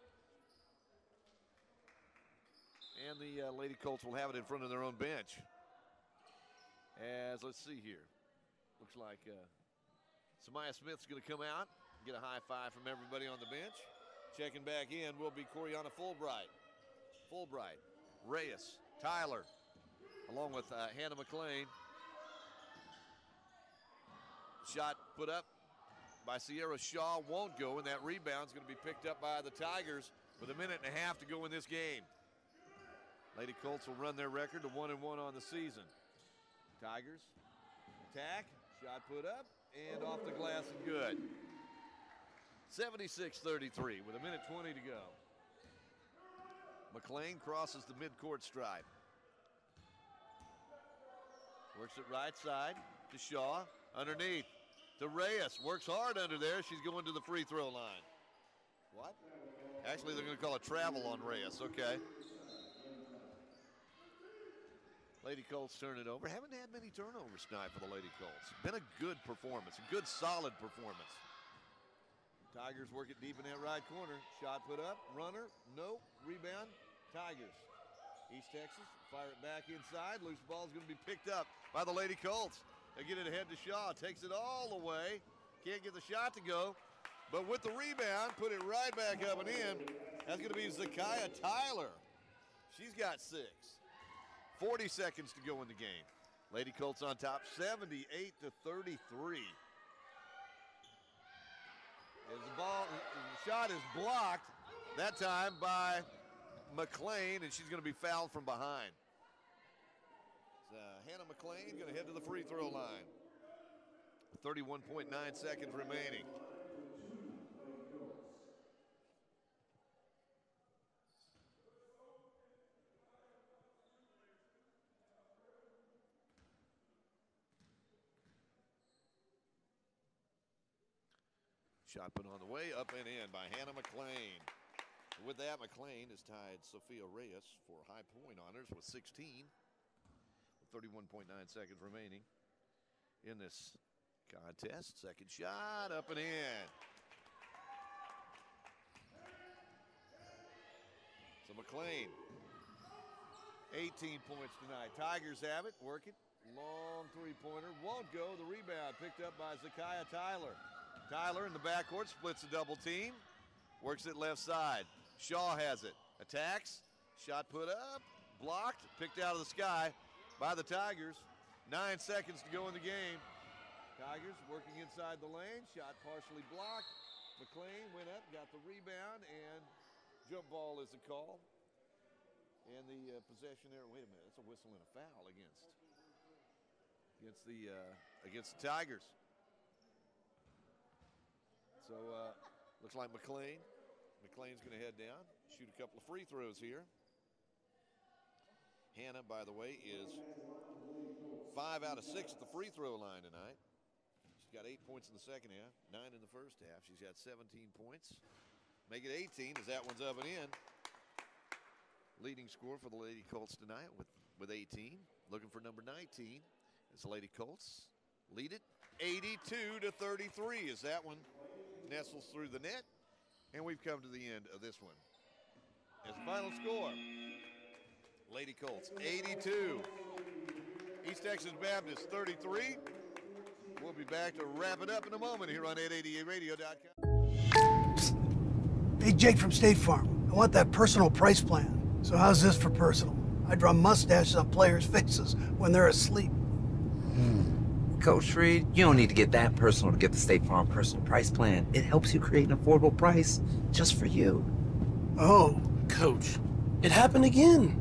[SPEAKER 1] And the uh, Lady Colts will have it in front of their own bench. As, let's see here. Looks like uh, Samaya Smith's going to come out, get a high five from everybody on the bench. Checking back in will be Coriana Fulbright. Fulbright, Reyes, Tyler, along with uh, Hannah McLean. Shot put up by Sierra Shaw won't go, and that rebound's going to be picked up by the Tigers with a minute and a half to go in this game. Lady Colts will run their record to one and one on the season. Tigers attack, shot put up, and off the glass and good. seventy-six thirty-three with a minute twenty to go. McLean crosses the midcourt stripe. Works it right side to Shaw. Underneath to Reyes. Works hard under there. She's going to the free throw line. What? Actually, they're going to call a travel on Reyes. Okay. Lady Colts turn it over. Haven't had many turnovers tonight for the Lady Colts. Been a good performance, a good solid performance. Tigers work it deep in that right corner. Shot put up, runner, no, rebound, Tigers. East Texas, fire it back inside. Loose ball is going to be picked up by the Lady Colts. They get it ahead to Shaw, takes it all the way. Can't get the shot to go, but with the rebound, put it right back up and in. That's going to be Zakiah Tyler. She's got six. forty seconds to go in the game. Lady Colts on top, seventy-eight to thirty-three. As the ball, the shot is blocked that time by McLean, and she's going to be fouled from behind. Uh, Hannah McLean going to head to the free throw line. thirty-one point nine seconds remaining. Shot put on the way, up and in by Hannah McLean. With that, McLean has tied Sophia Reyes for high point honors with sixteen. thirty-one point nine seconds remaining in this contest. Second shot, up and in. So McLean, eighteen points tonight. Tigers have it, work it. Long three-pointer, won't go. The rebound picked up by Zakiah Tyler. Tyler in the backcourt splits the double team, works it left side. Shaw has it, attacks, shot put up, blocked, picked out of the sky by the Tigers. Nine seconds to go in the game. Tigers working inside the lane, shot partially blocked. McLean went up, got the rebound, and jump ball is the call. And the uh, possession there, wait a minute, that's a whistle and a foul against, against, the, uh, against the Tigers. So uh, looks like McLean. McLean's going to head down, shoot a couple of free throws here. Hannah, by the way, is five out of six at the free throw line tonight. She's got eight points in the second half, nine in the first half. She's got seventeen points. Make it eighteen as that one's up and in. Leading scorer for the Lady Colts tonight with, with eighteen. Looking for number nineteen. It's the Lady Colts. lead it eighty-two to thirty-three as that one nestles through the net. And we've come to the end of this one. As the final score, Lady Colts eighty-two, East Texas Baptist thirty-three. We'll be back to wrap it up in a moment here on eight eighty A radio dot com.
[SPEAKER 10] Hey, Jake from State Farm. I want that personal price plan. So how's this for personal? I draw mustaches on players' faces when they're asleep.
[SPEAKER 11] Coach Reed, you don't need to get that personal to get the State Farm personal price plan. It helps you create an affordable price just for you.
[SPEAKER 10] Oh.
[SPEAKER 12] Coach, it happened again.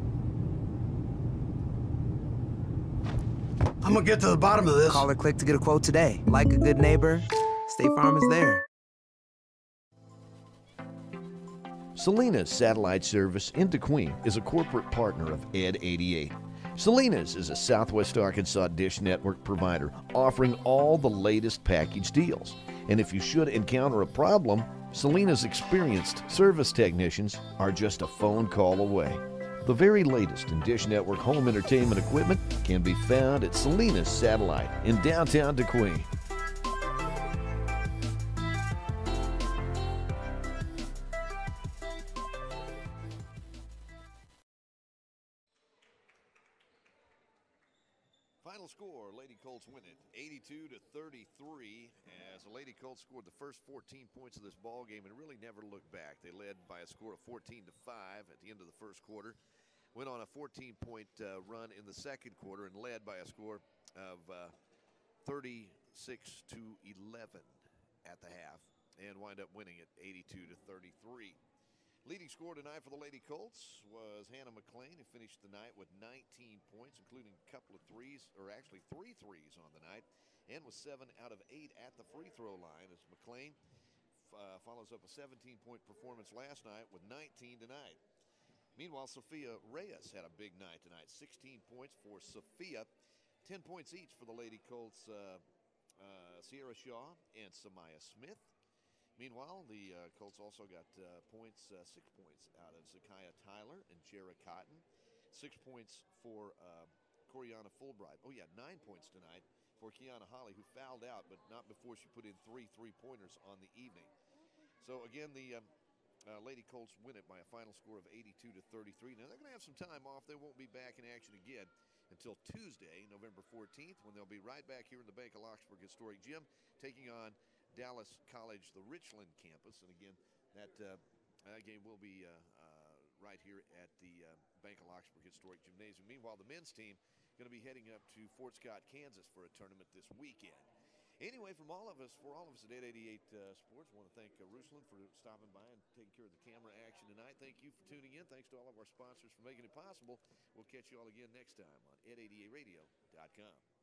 [SPEAKER 10] I'm gonna get to the bottom of this.
[SPEAKER 5] Call or click to get a quote today. Like a good neighbor, State Farm is there.
[SPEAKER 8] Salinas Satellite Service in DeQueen is a corporate partner of Ed eighty-eight. Salinas is a Southwest Arkansas Dish Network provider offering all the latest package deals. And if you should encounter a problem, Salinas' experienced service technicians are just a phone call away. The very latest in Dish Network home entertainment equipment can be found at Salinas Satellite in downtown DeQueen.
[SPEAKER 1] Final score, Lady Colts win it eighty-two to thirty-three as the Lady Colts scored the first fourteen points of this ball game and really never looked back. They led by a score of fourteen to five at the end of the first quarter. Went on a fourteen point uh, run in the second quarter and led by a score of uh, thirty-six to eleven at the half and wind up winning it eighty-two to thirty-three. Leading scorer tonight for the Lady Colts was Hannah McLean, who finished the night with nineteen points, including a couple of threes, or actually three threes on the night, and was seven out of eight at the free throw line as McLean uh, follows up a seventeen point performance last night with nineteen tonight. Meanwhile, Sophia Reyes had a big night tonight, sixteen points for Sophia, ten points each for the Lady Colts, uh, uh, Sierra Shaw and Samaya Smith. Meanwhile, the uh, Colts also got uh, points, uh, six points out of Zakiah Tyler and Jarrah Cotton. Six points for uh, Coriana Fulbright. Oh, yeah, nine points tonight for Kiana Holly, who fouled out, but not before she put in three three-pointers on the evening. So, again, the um, uh, Lady Colts win it by a final score of eighty-two to thirty-three. Now, they're going to have some time off. They won't be back in action again until Tuesday, November fourteenth, when they'll be right back here in the Bank of Locksburg Historic Gym, taking on Dallas College, the Richland campus. And again, that, uh, that game will be uh, uh, right here at the uh, Bank of Locksburg Historic Gymnasium. Meanwhile, the men's team going to be heading up to Fort Scott, Kansas for a tournament this weekend. Anyway, from all of us, for all of us at eight eighty-eight uh, Sports, I want to thank uh, Ruslan for stopping by and taking care of the camera action tonight. Thank you for tuning in. Thanks to all of our sponsors for making it possible. We'll catch you all again next time on eight eighty A radio dot com.